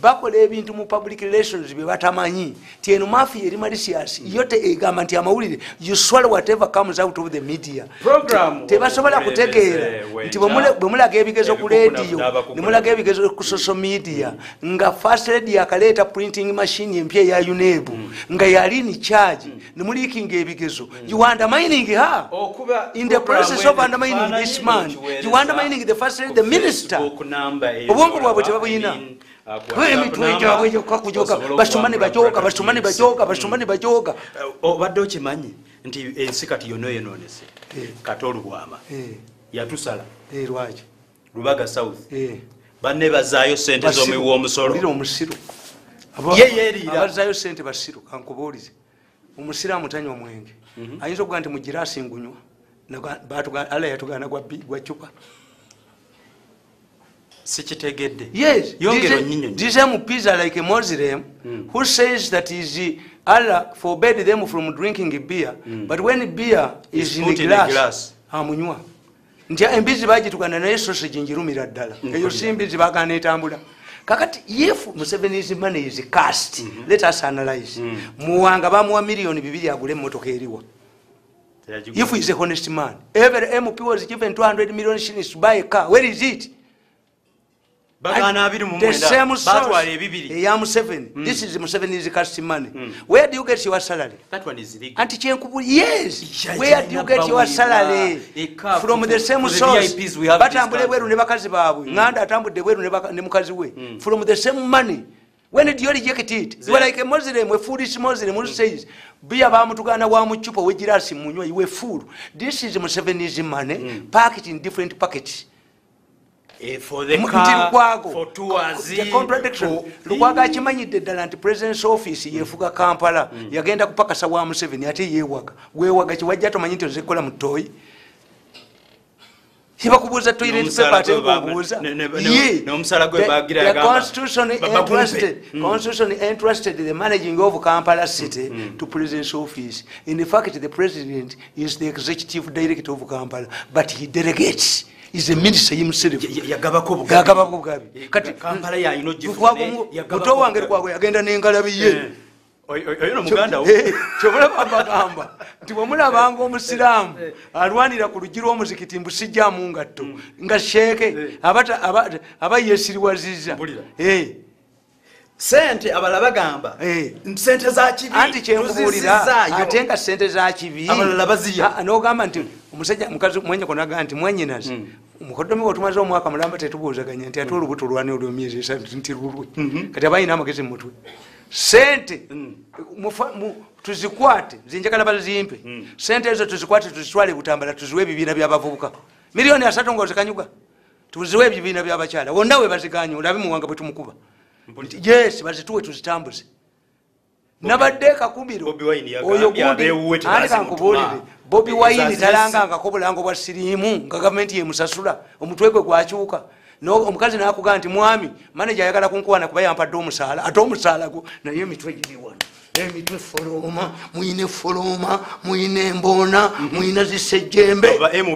bakola ebintu mu public relations bye batamanyi ti eno mafia eri malicious yote egamba nti amawulire you swallow whatever comes out of the media tebasobola kutegeera nti bwe mulaga ebigezo ku radio ne mulaga ebigezo ku social media nga first lady akaleeta printing machine empya ya U N E B nga yali in charge ne mulikinga ebigezo you undermining her in the process of undermining this man you undermining the first lady the minister obwongo bwabwe tebabuyina emitwe gyabwe gyokka kujoga basumane bajoga basumane bajoga basumane bajoga obadde okimanyi nti ensi kati yonna eyonoonese kati olubwama yatusala lwaki Lubaga South banne bazaayo sente z'omuwi omusolo olira omusiru abazaayo sente basiru kankubuulize omusiraamu tanywa omwenge ayinza okuga nti mugiraasi ngunywa ala yatugaana gwa cupa sikitegedde yes yongero nyinyo this M Ps are like a Muslim mm. who says that is Allah forbade them from drinking beer mm. but when beer is in the glass, glass. amunywa nti embizi bagitukana naye sausage njirumira ddala mm. eyo simbizi bagana etambula kakati if Museveni's money is cast mm -hmm. let us analyze mm. muwanga bamuwa milioni bibiri agule mmotoka eriwa if he is a honest man every M P was given two hundred million shillings to buy a car where is it bagana abiri mu mwenda batwale bibiri ya Museveni mm. this is Museveni's cast money mm. where do you get your salary that one is legal anti chenkubu yes where do you get your salary from the same source batambule bweru ne bakazi baabwe mm. nganda atambudde bweru ne mukazi we mm. from the same money when did you reject it you are like a Muslim a foolish Muslim who says biya bamutukana wa muchupa wejirasi munywa you a fool this is Museveni's money mm. packed in different packets for the car for tours the contradiction lukwaga kimanyidde ddala nti president's office yefuga Kampala yagenda kupakasa wa Museveni ate yewaga wewaga kiwajja tomanyi nti ozikola mutoyi hibakubuza toilet paper ate kubuza n'omusala gwe bagira yagamba the constitution entrusted constitution entrusted the managing of Kampala city to president's office in fact the president is the executive director of Kampala but he delegates is a minister himself yagabako yagabako bugabi kati Kampala ya ino jifune yagabako wange kwako yagenda n'engalabiye oyo no muganda wo chobola bagamba nti bomulabanga omusiraamu alwanira ku lujiro omuzikiti mbusijja mu ngatto nga sheke abata abayesiriwaziza eh sente abala bagamba sente za kibi anti kyenkubuulira ate nga sente za kibi abalala baziya n'ogamba nti omusajja mukazi mwenye konaga nti mwenyinazi mukodomi otumaze omwaka mulamba tetubuuzaganya nti ate olubuto olwani olw'emyezi esatu nti lulwe kati abayina amagezi mutwe sente tuzikwate zinjagala bazimpe sente ezo tuzikwate tuzitwale Butambala tuziwe ebibiina by'abavubuka miliyoni asatu ng'ozikanyuga tuziwe ebibiina by'abakyala wonna we baziganye olabe muwanga bwe tumukuba yes bazituwe tuzitambuze nabadde kakubiro oyo gundi kankubuulire Bobi Wine talangangako bulango bwa siriimu nga gavumenti yemusasula omutwe gwe gwakyuka omukazi nakugaa nti mwami manager ayagala kunkuwana kuba yampadde omusaala ate omusaala gwo naye emitwe giriwano emitwe foloma muyina foloma muyina emboona muyina zisejjembe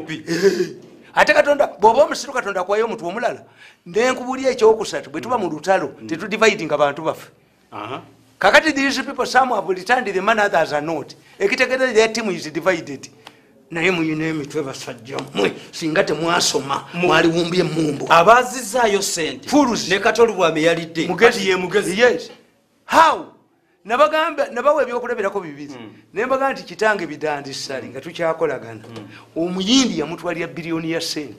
ate katonda bw'oba omusiru katonda akwayo omutwe omulala nenkubulya ekyokusatu bwe tuba mu lutalo tetudividing abantu baffe kakati these people some have returned the money others are not ekitegeeza their team is divided naye muyina emitwe basajja mwe singa temwasoma mwaliwumbye mumbu abazizaayo sente ne katolu bwame yalidde mugezi ye mugezi yes how nabagamba nabawe ebyokulabirako bibiri nembaga nti kitange bidandisali nga tukyakolagana omuyindi yamutwalira biliyoni ya sente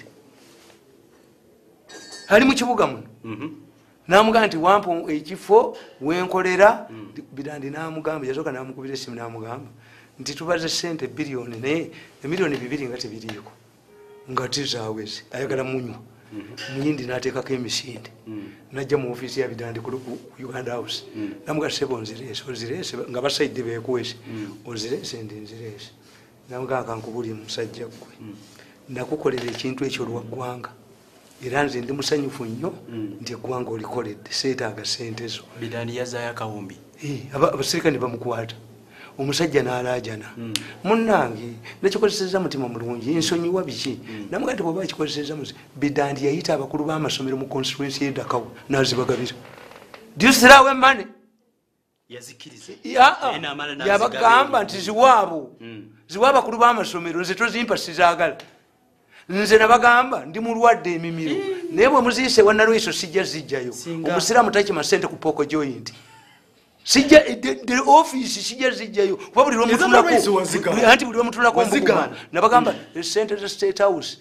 ali mu kibuga muno namuga nti wampa ekifo wenkolera bidandi namugamba yazoka namukubira esimu namugamba nti tubaze sente biliyoni naye emiliyoni bibiri nga tebiriiko nga tizaweze ayagala munywa muyindi nateekako emisinde najja mu ofiisi ya bidandi ku Uganda House namuga sebo onzireese onzireese nga basaidde beekwese onzireese ndi nzireese namuga kankubuli musajja gwe nakukolera ekintu ekyo lwaggwanga era nze ndi musanyufu nnyo nti eggwanga olikoledde seetaaga sente zo bidandi yazaayo akawumbi abasirikale bamukwata omusajja n'alaajana munnange nakikozeseza mutima mulungi nsonyiwa biki namuga nti bw'oba kikozeseza bidandi yayita abakulu b'amasomero mu constituency y'edakawo n'azibagabira do you throw away money? yazikiriza yabagamba nti ziwaabo ziwaaba kulu b'amasomero nze tozimpa sizaagala nze nabagamba ndi mulwadde emimiro naye bwe muziise wannalweso sijja zijjayo omusiraamu takima sente ku poko joint sijja the office sijja zijjayo kuba buli lwomutulanti buli lwomutulako mbuguma nabagamba esente za state house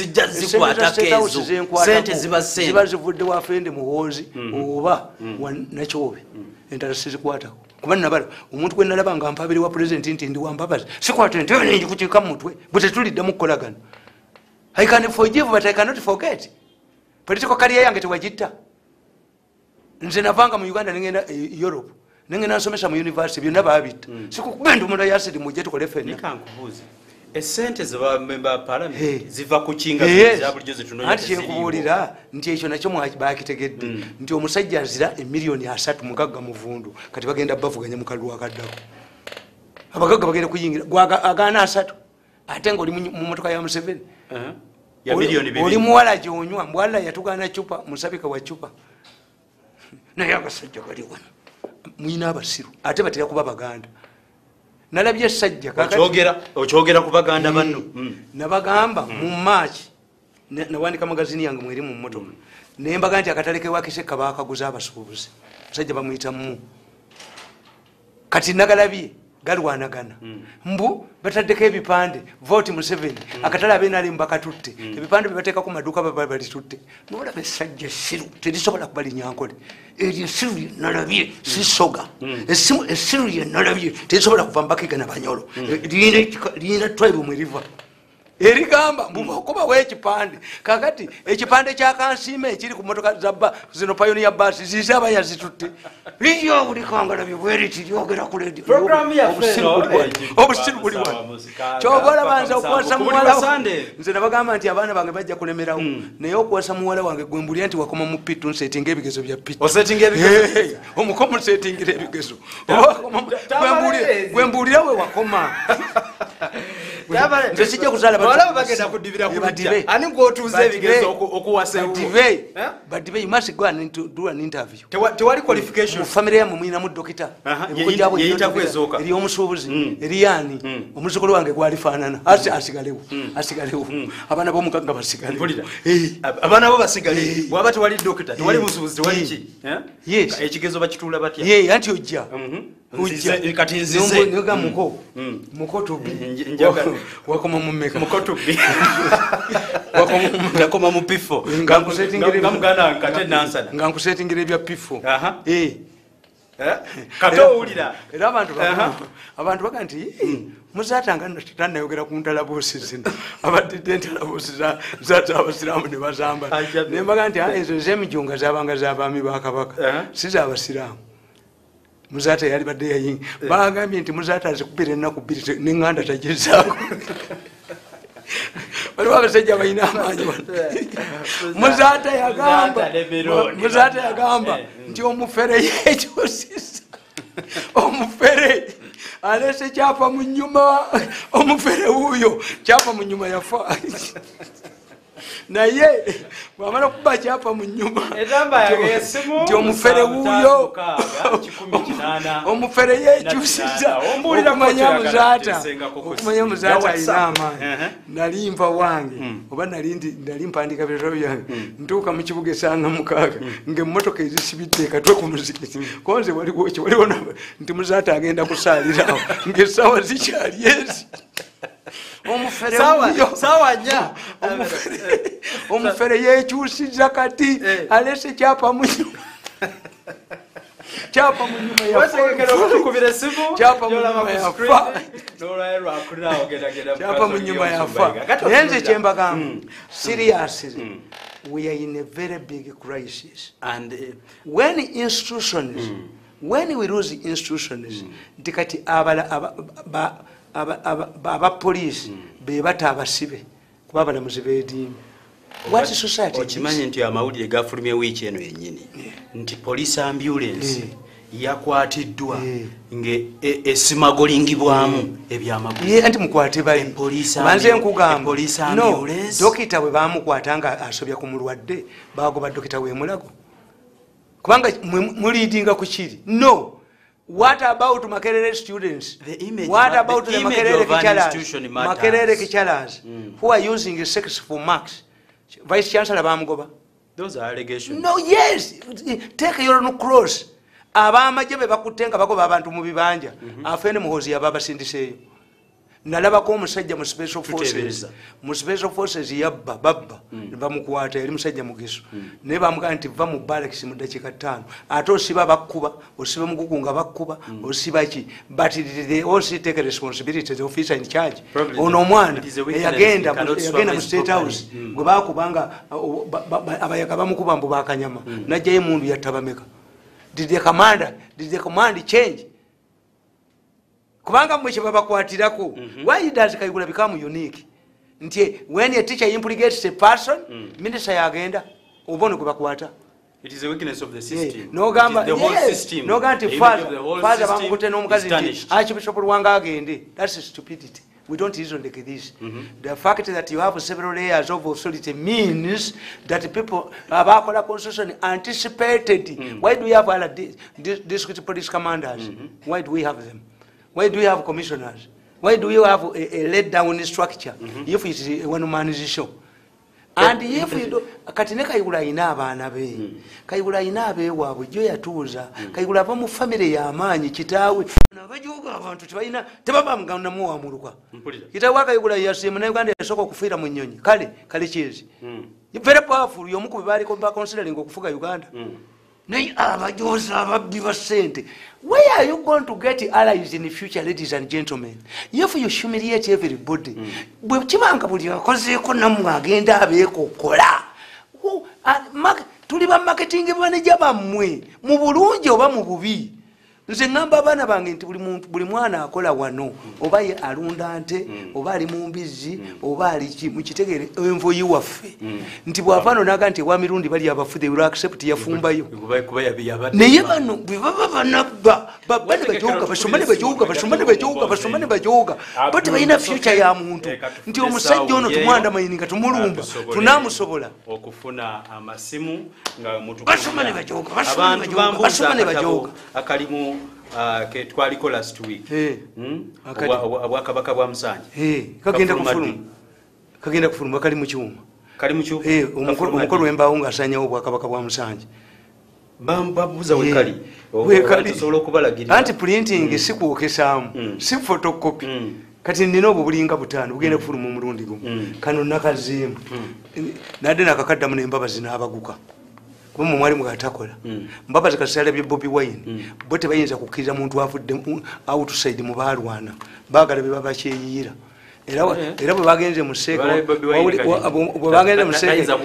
ziba zivudde wa fende muhoozi oba nakyobe entala sizikwatako kuba nabala omuntu gwe nalaba nga mpabiri wa president nti ndi wampabazi sikwata ente yo nenjikukiika mu mutwe bwe tetulidda mu kukolagana. I can forgive but I cannot forget. Political career yange tewagitta. Nze navanga mu Uganda nengenda Europe. Nengenda nsomesa mu university byonna baabita. Sikukugenda umuntu yasidi mujje tukole fenna. Nikankubuuza. Esente zaba member parliament ziva ku kinga za bulijjo zitunonya. Ati kyekubuulira nti ekyo nakyo mwakitegedde nti omusajja azira emiliyoni asatu mukagga muvundu kati bagenda bavuganya mu kalwa akaddako. Abagagga bagenda kuyingira gwaga agaana asatu. Ate ng'oli mu motoka ya Museveni. Ya milioni bibiri. Oli muwala gyonywa mbwala yatugana chupa musabika wa chupa. Naye abasajja bali wano. Mwina abasiru ate batera kuba baganda. Nalabye sajja kakati. Ochogera ochogera ku baganda banno. Nabagamba mu March nawandika magazini yange mweri mu motoka. Ne mbaga nti akataleke wakise kabaka guza abasuubuzi. Sajja bamuyita mu. Kati nagalabye galwanagana mbu bataddeko ebipande vote Museveni akatala abeena ali mbakatutte ebipande bibateeka ku maduuka babali tutte nolaba essajja siru terisobola kubali nyankole eryo siru nalabye sisoga esimu esiru ye nalabye terisobola kuva mbakega na banyolo liyina tribe mweriva erigamba mbubakuba w'ekipande kakati ekipande kya kansiima ekiri ku motoka zabba zino payoni ya basi zizaba yazitutte liyo buli kangala bweriti lyogera ku ledi obusiru buli wano kyobola banza okuwasa muwala nze nabagamba nti abaana bange bajja kulemerawo naye okuwasa muwala wange gwembulira nti wakoma mu pitu nsetinga ebigezo bya pitu omukomu nsetingira ebigezo gwembulira we wakoma nze sijja kuzala wala bagenda kudibira ku bidde ani ng'otuuza ebigezo okuwasewo badibe you must go and do an interview tewali qualification mu family yamu mwina mu dokita yeyitakwezooka eri omusuubuzi eri yaani omuzukulu wange gwalifaanana asi asigalewo asigalewo abaana b'omugagga basigale abaana bo basigale bwaba tewali dokita tewali musuubuzi tewali ki ekigezo bakituula batya ye anti ojja kati nzize nyoga muko muko tubi wakoma mumeka muko tubi wakoma mu pifo ngamugana kate nansana ngankusetingira ebya pifo eh kato owulira era abantu abantu baga nti muzatanga tanayogera ku ntalabuusi zino abadde entalabuusi zata abasiraamu ne bazamba ne mbaga nti ezo z'emijunga zabanga z'abaami ba kabaka si z'abasiraamu muzata yali badde yayingi bagambye nti muzata azikubira ennaku bbiri neŋŋanda tagezaako waliwo abasajja balina amaanyi muzata yagamba muzata yagamba nti omufere yekyusiza omufere alese kyapa mu nnyuma omufere wuuyo kyapa mu nnyuma yafa naye bwamala okuba kyapa mu nnyuma nti omufere wuuyo omufere yekyusiza okumanya muzaata okumanya muzaata alina amaanyi nali nva wange oba nali mpandiika bitabo byange ntuuka mu kibuga esanga mukaaga ng'emmotoka ezisibidde ekatwe ku muzikiti konze waliwo ki waliwo nti muzaata agenda kusaalirawo ng'essaawa zikyali ezi omufere sawa nya omufere yekyusiza kati alese kyapa mu kyapa mu nyuma yafa kyapa mu nyuma yafa kyapa mu nyuma yafa naye nze kyembagamba seriously we are in a very big crisis and uh, when institutions mm. when we lose institutions nti kati abala aba abapoliisi bebata abasibe kuba abalamuzi b'eddiini okimanyi nti amawulire gafulumye wiiki eno yennyini nti poliisi ambulance yakwatiddwa esimagolingibwamu ebyamagulu anti mukwate bali banze nkugamba no dokita bwe bamukwata nga asobya ku mulwadde bagoba dokita w'emulago kubanga muleadinga ku kiri. No. What about Makerere students? The image, what about the, the image Makerere of an Kichalas? institution matters. Makerere Kichalas Mm. who are using sex for marks. Vice Chancellor Bamugoba. Those are allegations. No, yes. Take your no cross. Abamaje be bakutenga bagoba abantu mu bibanja. Afene muhozi yababa sindiseyo. Nalaba ko musajja mu special forces. Mu special forces yabba babba bamukwata eri musajja mugiso. Ne bamuga nti va mu barracks mu dakika ttaano. Ate osiba bakuba, osiba mugugunga bakuba, osiba ki. But they also take a responsibility, the officer in charge. Ono mwana yagenda yagenda mu state house. Gwe bakubanga abayaga bamukuba mbu bakanyama. Najja ye mundu yatabameka. Did the commander, did the command change? Kubanga mwe babakwatirako. Mm-hmm. Why does Kayigula become unique? Nti when a teacher implicates a person, mm. minister yagenda ubone kubakwata. It is a weakness of the system. Yeah. No gamba the whole yes. system. No ganti father father bamukute no mukazi nti Archbishop Rwanga agende. That's stupidity. We don't reason like this. Mm-hmm. The fact that you have several layers of authority means that people abakola constitution anticipated. Mm-hmm. Why do we have all these district police commanders? Mm-hmm. Why do we have them? Why do we have commissioners? Why do we have a, a laid down structure? Mm-hmm. If it's a one man show? And if you do, Katineka Kayigula ina abaana be, Kayigula ina abeewaabwe jo yatuuza, Kayigula ava mu family y'amaanyi kitaawe nabajuga abantu tebalina tebabamuganamu wamulukwa. Kitaawe Kayigula yasiima na Uganda yasooka okufiira mu nnyonyi. Kale kale kyezi. Very powerful y'omu ku baaliko ba considering okufuga Uganda. Naye abajoza ababbi ba ssente. Where are you going to get allies in the future, ladies and gentlemen? If you humiliate everybody, bwe kibanga buli akozeeko nammwe agenda abeekokola. Tuli ba marketing manager bammwe mu bulungi oba mu bubi. Nze ngamba abaana bange nti buli muntu buli mwana akola wano oba ye alunda nte oba ali mu mbizi oba ali ki mukitegere envo yiwaffe nti bw'avaano naga nti wa mirundi bali abafu they will accept yafumbayo naye bano bwe baba banabba babane bajoga basomane bajoga basomane bajoga basomane bajoga bote balina future ya muntu nti omusajja ono tumwanda mayininga tumulumba tunamusobola okufuna amasimu nga mutu basomane bajoga basomane bajoga basomane bajoga akalimu Uh, ke twaliko last week hey. hmm? Obwakabaka bwa Musanje hey. Kagenda kufuluma kagenda kufuluma kali mu kyuma kali mu kyuma hey. Omukolo w'embaawo ng'asanyawo obwakabaka bwa Musanje babuza we kali tusobola okubalagirira anti printing mm. si kwokesaamu mm. si photocopy mm. kati nina obwo bulinga butaano bugenda kufuluma omulundi gumu mm. kano nakazimu mm. nadde nakakaddamu n'embabazi n'abaguka kuba mwali mugatakola mbabazi kasala bye Bobi Wine bote bayinza kukkiriza muntu afudde outside mu balwana bagala be babakyeyiira era era bwe bagenze mu seko bwe bagenze mu seko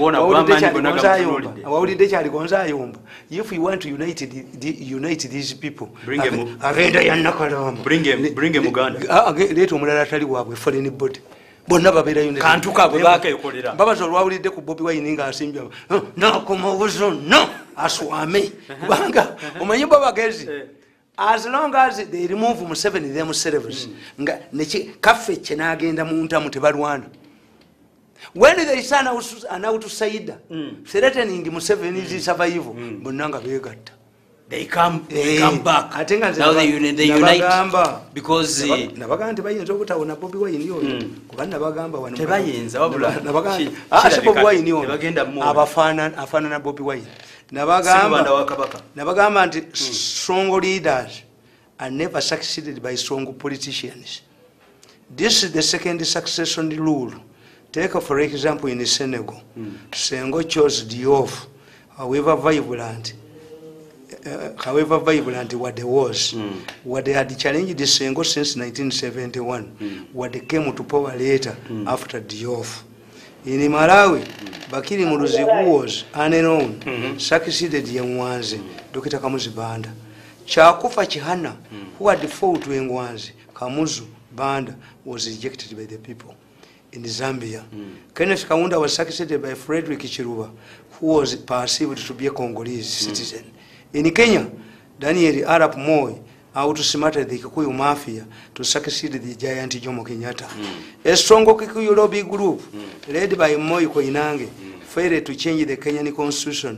awulidde kyali gonzayomba if you want to unite the, the, unite these people agenda yannakalamba bring Muganda leeta omulala atali waabwe foreign body bonna babeera yune kantu kabwe bakeekolera mbabazi olwawulidde ku Bobi Wine nga asimbya nakomawozo no aswame kubanga omanyi babagezi as long as they remove Museveni themselves nga neki kaffe kye n'agenda mu ntamu tebalwana when they say an outsider threatening Museveni's survival bonna nga beegatta. They come, they hey, come back. I think now they, uni they unite because nabaganda bayinza obutawona Bobi Wine yoyo kubanga nabagamba wano tebayinza wabula nabaganda ah Bobi Wine yoyo abafana afana na Bobi Wine nabagamba nabagamba nti strong leaders are never succeeded by strong politicians. This is the second succession rule. Take for example in Senegal, mm. Senghor chose Diouf, however vibrant Uh, however vibrant what there was, mm. what they had challenged the Senghor since nineteen seventy-one, mm. what they came to power later mm. after Diouf. In Malawi, mm. Bakiri Muruzigu was unknown, mm-hmm. succeeded Yangwanzi, Doctor Kamuzu Banda. Chakufa Chihana, mm. who had fought to Yangwanzi, Kamuzu Banda was rejected by the people. In Zambia, mm. Kenneth Kaunda was succeeded by Frederick Chiruba, who was perceived to be a Congolese mm. citizen. In Kenya, Daniel Arap Moi outsmarted the Kikuyu mafia to succeed the giant Jomo Kenyatta. Mm. A strong Kikuyu lobby group mm. led by Moi Koinange mm. failed to change the Kenyan constitution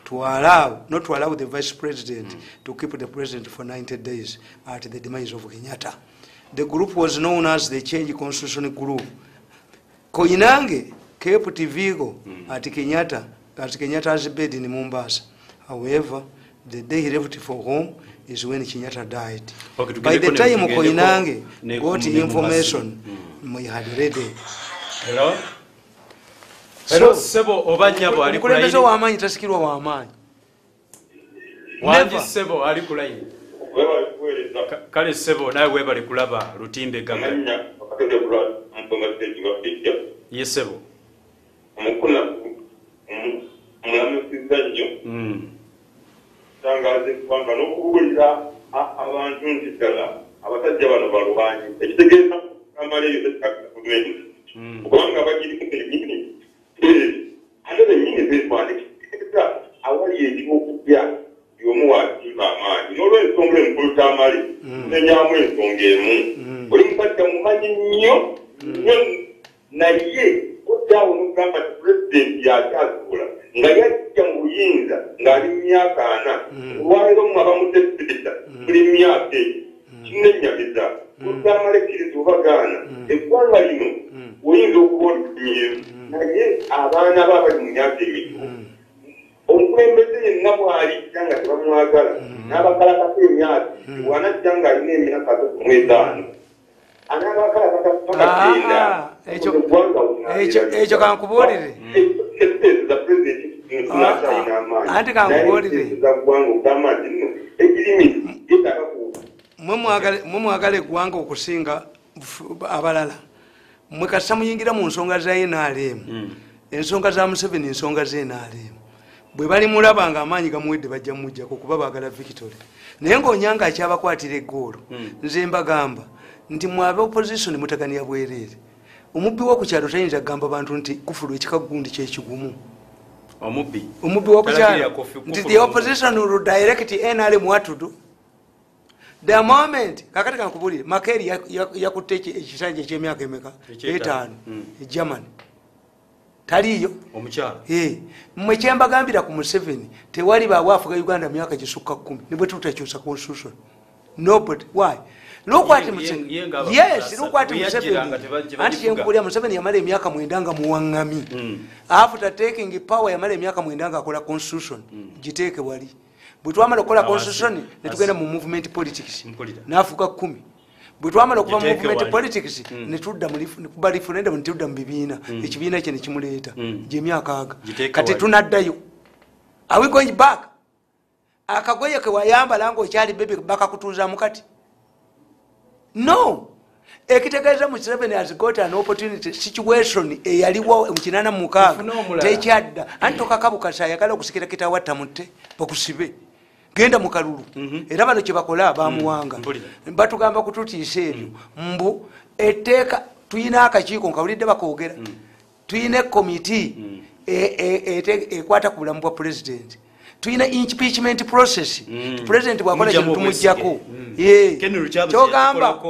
to allow, not to allow the vice president mm. to keep the president for ninety days at the demise of Kenyatta. The group was known as the Change Constitution Group. Koinange kept Vigo mm. at Kenyatta, at Kenyatta's bed in Mombasa. However, the day he left for home is when Kenyatta died. Okay, by the time Koinange got information, mm. we had ready. Hello? Hello, Sebo Obanyabo ali kulaini. Kulembezo wa amanyi tasikirwa wa amanyi. Wanji Sebo ali kulaini. Wewe kueleza. Kale Sebo naye wewe bali kulaba Lutimbe Gaga. Amanya akatode kula mpanga stage wa picture. Yes Sebo. Mukuna mulamu sizanyo. Mm. Tangaze kwamba no kubulira abantu ntitala abatajja bano balwanyi. Ekitegeeza kamale yo takakudwe. Mm. Kubanga bagiri kugini. Ate the nyingi z'ekwandika awali ekibokubya y'omuwaatiba amaanyi n'olw'ensonga enkulu tamali nenyamu ensonga emu oli musajja mumanyi nnyo nnyo naye oddaawo n'ogamba ti pulezidenti yakyazuula nga yajja mu buyinza ng'ali mu myaka ana olwaleero mwaba mutesita buli myaka eyo kinnenyamiza otamala ekkiriza obagaana eggwanga lino oyinza okuba olikunyeeru naye abaana baba mu myaka emito omukulembeze yenna bw'alijja nga tebamwagala n'abakalakako emyaka bw'anajja ng'alina emyaka mwetaano anaabakalakakagenda ekyo kankubuulire za pulezidenti nakyalina amaanyi anti kankubuulire ggwanga ogamba nti nno ekirimi yetaaga ku mwe mwagala eggwanga okusinga abalala mwe kasita muyingira mu nsonga za N R M mm. ensonga za Museveni ensonga za N R M bwe bali mulaba nga amaanyi gamuwedde bajja mujjako kuba baagala victory naye ng'onyanga akyabakwatira eggoolo mm. nze mbagamba nti mwabe opposition mutagania bwereere omubbi wo ku kyalo tayinza kugamba bantu nti kufulu ekikagundi kyekigumu omubbi omubbi wo ku kyalo nti the opposition will direct N R M what to do. The moment kakati kankubulire Makeri yakutte ekisanja eky'emyaka emeka etaano Germany taliyo omukyala eh mmwe kyembagambira ku Museveni tewali bawaafuga Uganda myaka gisukka kumi nibwe tutakyusa constitution nobody why look at Museveni yes look at Museveni anti kyenkulya Museveni yamala emyaka mwenda nga muwangami after taking power yamala emyaka mwenda nga akola constitution giteeke wali bwetwamala okukola constitution netugenda mu movement politics nafuka kumi bwetwamala okuba mu movement politics netudda kuba referendum netudda mu bibiina ekibiina kye nekimuleeta gyemyaka aga kati tunaddayo are we going back akagoye ke wayambala nga okyali bebe bakakutuuzaamu kati no ekitegeeza Museveni has got an opportunity situation eyaliwo mu kinaana mu mukaaga tekyadda anti tokakabukasa ayagala okusikira kitawa tamutte bakusibe genda mu kalulu era bano kye bakola bamuwanga batugamba kututiisa ebyo mbu etteeka tuyina akakiiko nkawulidde bakoogera tuyina komiti ekwata ku bulamu bwa pulezidenti tuyina impeachment process pulezidenti bwakola kintu tumugjako kyogamba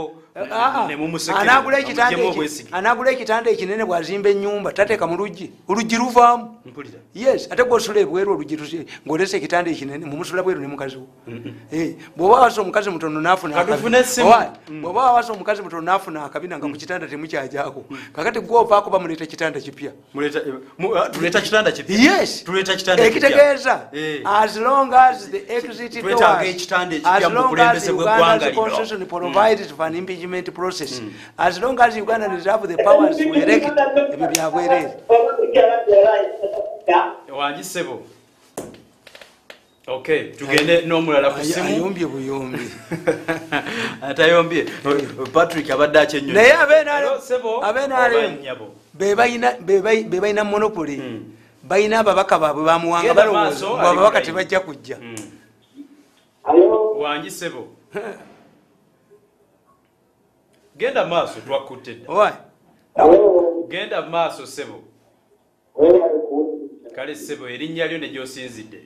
anagula ekitanda ekinene bwazimba ennyumba tateeka mu luggi oluggi luvaamu yes ate gwosula ebweru oluggi ng'olesa ekitanda ekinene mumusula bweru ne mukazi wo bw'oba wasa omukazi mutono naafuna bw'oba wawasa omukazi mutono naafuna akabina nga ku kitanda temukyajako kakati gwovaako bamuleeta kitanda kipya yes ekitegeeza as long as the exit doors as long as Uganda's constitution provides for an impeachment process mm. as long as Uganda reserve the powers to erect ebyo byabwerere wangi sebo okay tugende n'omulala ku simu ayombye buyombi atayombye Patrick abadde akyenyo naye abeena sebo abeena be bayina be bayina monopoly bayina ababaka baabwe bamuwanga balowooza ababaka tebajja kujja wangi sebo genda maaso twakutte oy genda maaso sebo kale sebo erinnya lyo ne gyosinzidde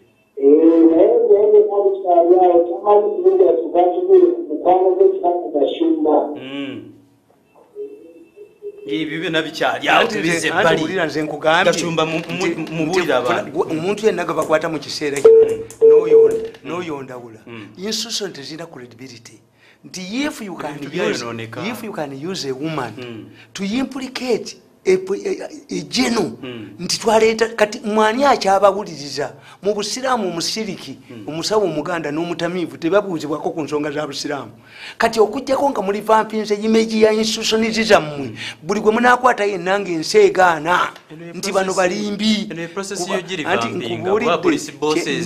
ebyo byonna bikyali awo tebize bbaliwulira nze nkugambye mubulira abantu omuntu yenna gwe bakwata mu kiseera kino n'oyondawula institution tezirina credibility nti if you can use, if you can use a woman mm. to implicate ejeno nti twaleeta kati mwani akyabawuliriza mu busiraamu omusiriki omusawo omuganda n'omutamiivu tebabuuzibwako ku nsonga za busiraamu kati okujjako nga muli vampinze imeji ya institutionism zammwe buli gwe munaakwata yenna ng'ensi egaana nti bano balimbi anti nkubuulidde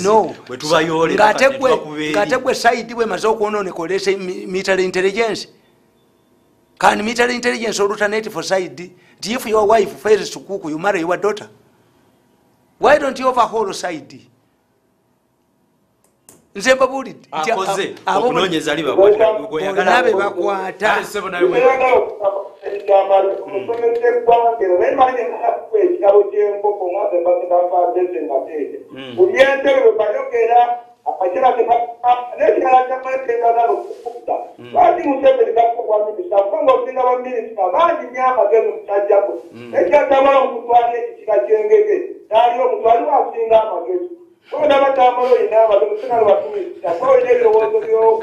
ng'ate gwe saidi bwemaze okwonooneka oleese military intelligence can military intelligence alternate for side if your wife fails to cook you marry your daughter why don't you overhaul side nze babulidde akoze okunoonyeza ali bakwata bakwata akira ke ne kala chama tengana rukuta bali musebe ndakwa minister kongo tinga ba minister bali nyama genu chajabu ekya tamala mutwale kikajengege dalio mutwali wa singa magezu kona batamalo ina ba tusina ba tumisa ko ile rozo yo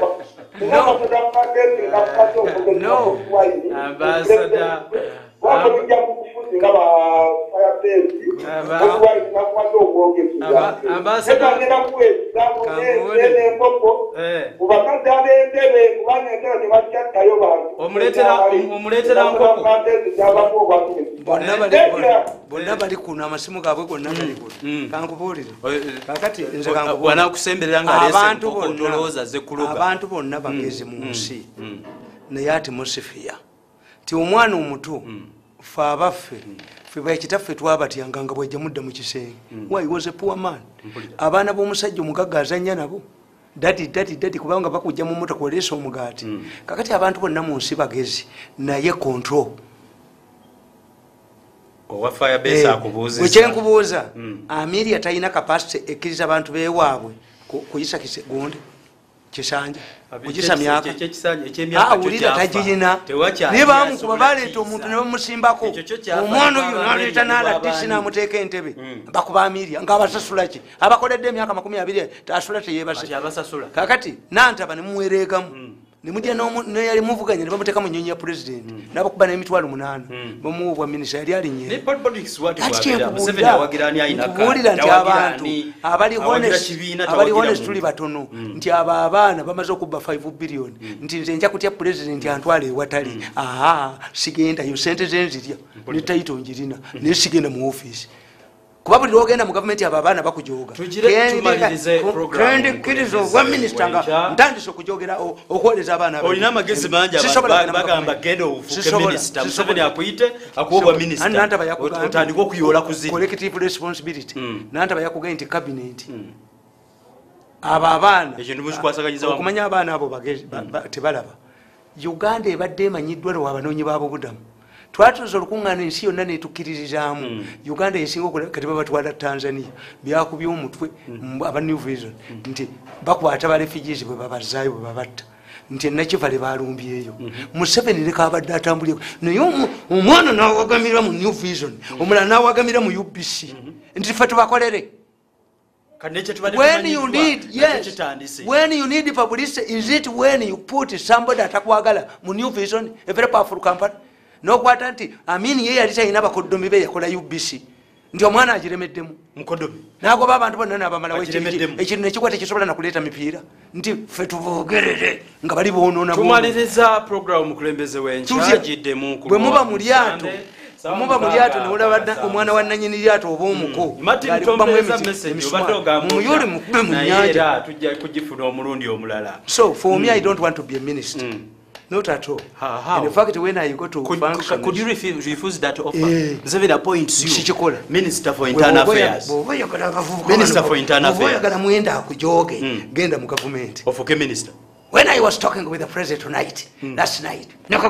no no ambassador wakuja kufuzi ngaba fire safety kwa inakwado uoge ambassador nenda kuweza nene popo ubakaza abendebe kubane ndio bachata yo bantu omuletera omuletera nkoko bonna bali bonna bali kuna amasimu gaabwe gonna bali kuna kankubulire kakati nze kankubulire bwana kusemberera nga lese okotoloza ze kuluga abantu bonna bagezi mu nsi naye ati musifia ti omwana omuto fe abaffe fe bakitaffe twabatyanga nga bwejja mudda mu kisenge why was a poor man abaana b'omusajja omugagga azannya nabo dati dati dati kubanga bakujja mu motoka oleesa omugaati kakati abantu bonna mu nsi bagezi naye control owa firebase akubuuza wekyenkubuuza Amelia talina capacity ekkiriza abantu beewaabwe kuyisa gundi kisanja kugisa myaka awulira tagirina naye bamukuba baleeta omuntu ne bamusimbako omwana oyo naleeta n'aladisi n'amuteeka entebe bakuba Amelia ng'abasasula ki abakoledde emyaka makumi abiri tasula teyeebase kakati nantaba ne mumuwereegamu nemujja neyali muvuganya ne bamuteeka mu nnyonyi ya pulezidenti n'abakuba n'emitwalo munaana bamuwa bwa minisita yali alinye kubuulira nti abantu abali honest tuli batono nti abo abaana bamaze okubba five billion nti nze nja kutya pulezidenti antwala ewatali aha sigendayo sente zenzirya ne taito njirina naye sigenda mu ofiisi kuba buli lwogenda mu gavumenti abo abaana bakujooga kendikkiriza obwa minisita nga ntandise okujogera okwoleza abaana olina amagezi mangi bagamba genda ofuke minisita museveni akuyite akuwa obwa minisita otandika okuyoola ku ziri collective responsibility nantaba yakugambye nti cabinet abo abaana okumanya abaana abo tebalaba Uganda ebadde emanyiddwa lwa abanoonyi b'abobuddamu twatuza olukuŋŋaana ensi yonna netukkiririzaamu Uganda yesinga okola kati babatwala Tanzania byakubya omutwe aba New Vision nti bakwata ba refugees bwe babazaayo bwe babatta nti enakivale balumbyeyo Museveni leka abadde atambulye naye omwana n'awagamira mu New Vision omulala n'awagamira mu U B C nti ffe tubakolere when you need yes when you need publicity is it when you put somebody atakwagala mu New Vision a very powerful company nokwata nti Amini ye yali talina bakoddomi be yakola U B C nti omwana agiremeddemu mukoddomi nagoba abantu bonna nabamalawo ekintu nekikwata kisobola nakuleeta mipiira nti ffe tubogerere nga bali boonoona tumaliriza program mukulembeze wencagiddemu bwe muba mu lyato muba mu lyato newolaba omwana wa nannyini lyato oba omuko mumuyuli mukube mu nnyanja tujja kugifuna omulundi omulala so for me I don't want to be a minister not at all. How, how? In fact, when I go to could, function, could you refuse, refuse that offer? Museveni uh, appoints you Chichikola. Minister for Internal Affairs. Minister for Internal Affairs. Mm. Genda mu government. Of okay, Minister. When I was talking with the president tonight, mm. last night,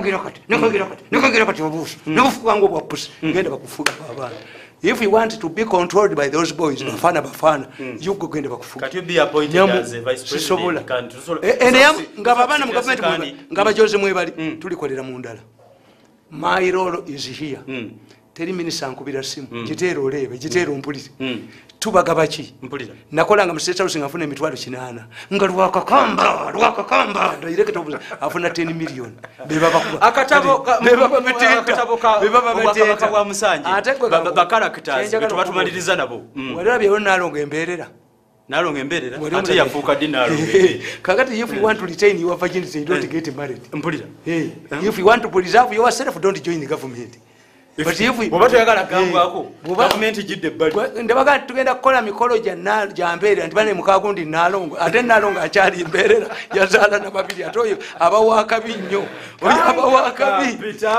if you want to be controlled by those boys, mm. bafana bafana, mm. you go genda bakufuga. Can you be appointed Nyamu, as a vice president? Ene yam ngaba bana mu government ngaba Jose Mwebali tulikolera mu ndala. my role is here teri minisita nkubira simu giteera oleebe giteera ompulire tubagaba ki nakolanga mu State House ngafuna emitwalo kinaana nga lwakakamba lwakakamba director afuna ten million bebabakuba akatabo bebababateka wa Musanje bakarakiters betubatumaliriza nabo wala byo nalonga emberera nalonga emberera ate yafuuka dinalonga kakati if you want to retain your virginity you don't get married mpulira hey if you want to preserve yourself don't join the government. But if we oba toyagala gambwako government jidde bali ndabaga tugenda kukola mikolo gya na jambeere anti bane mukagundi nalongo ate nalongo akyali mbeerera yazala na babiri atoyo abawaaka binnyo oyo abawaaka bi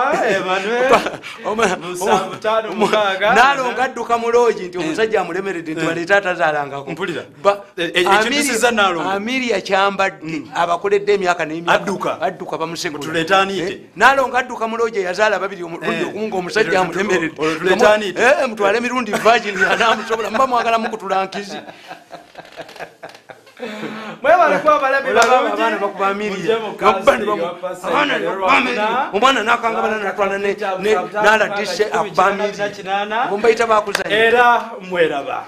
nalongo adduka muloji nti omusajja amulemeredde nti baleeta atazaalangako mpulira ekitusiza nalongo amiri yakyambadde abakoledde emyaka n'emyaka adduka adduka bamusekula tuleetaaniite nalongo adduka muloji yazaala babiri omulundi okumunga omusajja eh mutwale mirundi virgin anamusobola mba mwagala mukutulankizi mwebale kwa balabi abana bakubamiri omwana nakangabana natwala ne nala disse akubamiri bombayita bakuzanya era mweraba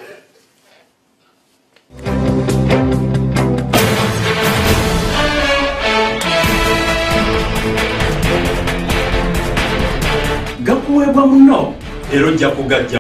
gakuwebwa muno ero jja kugajja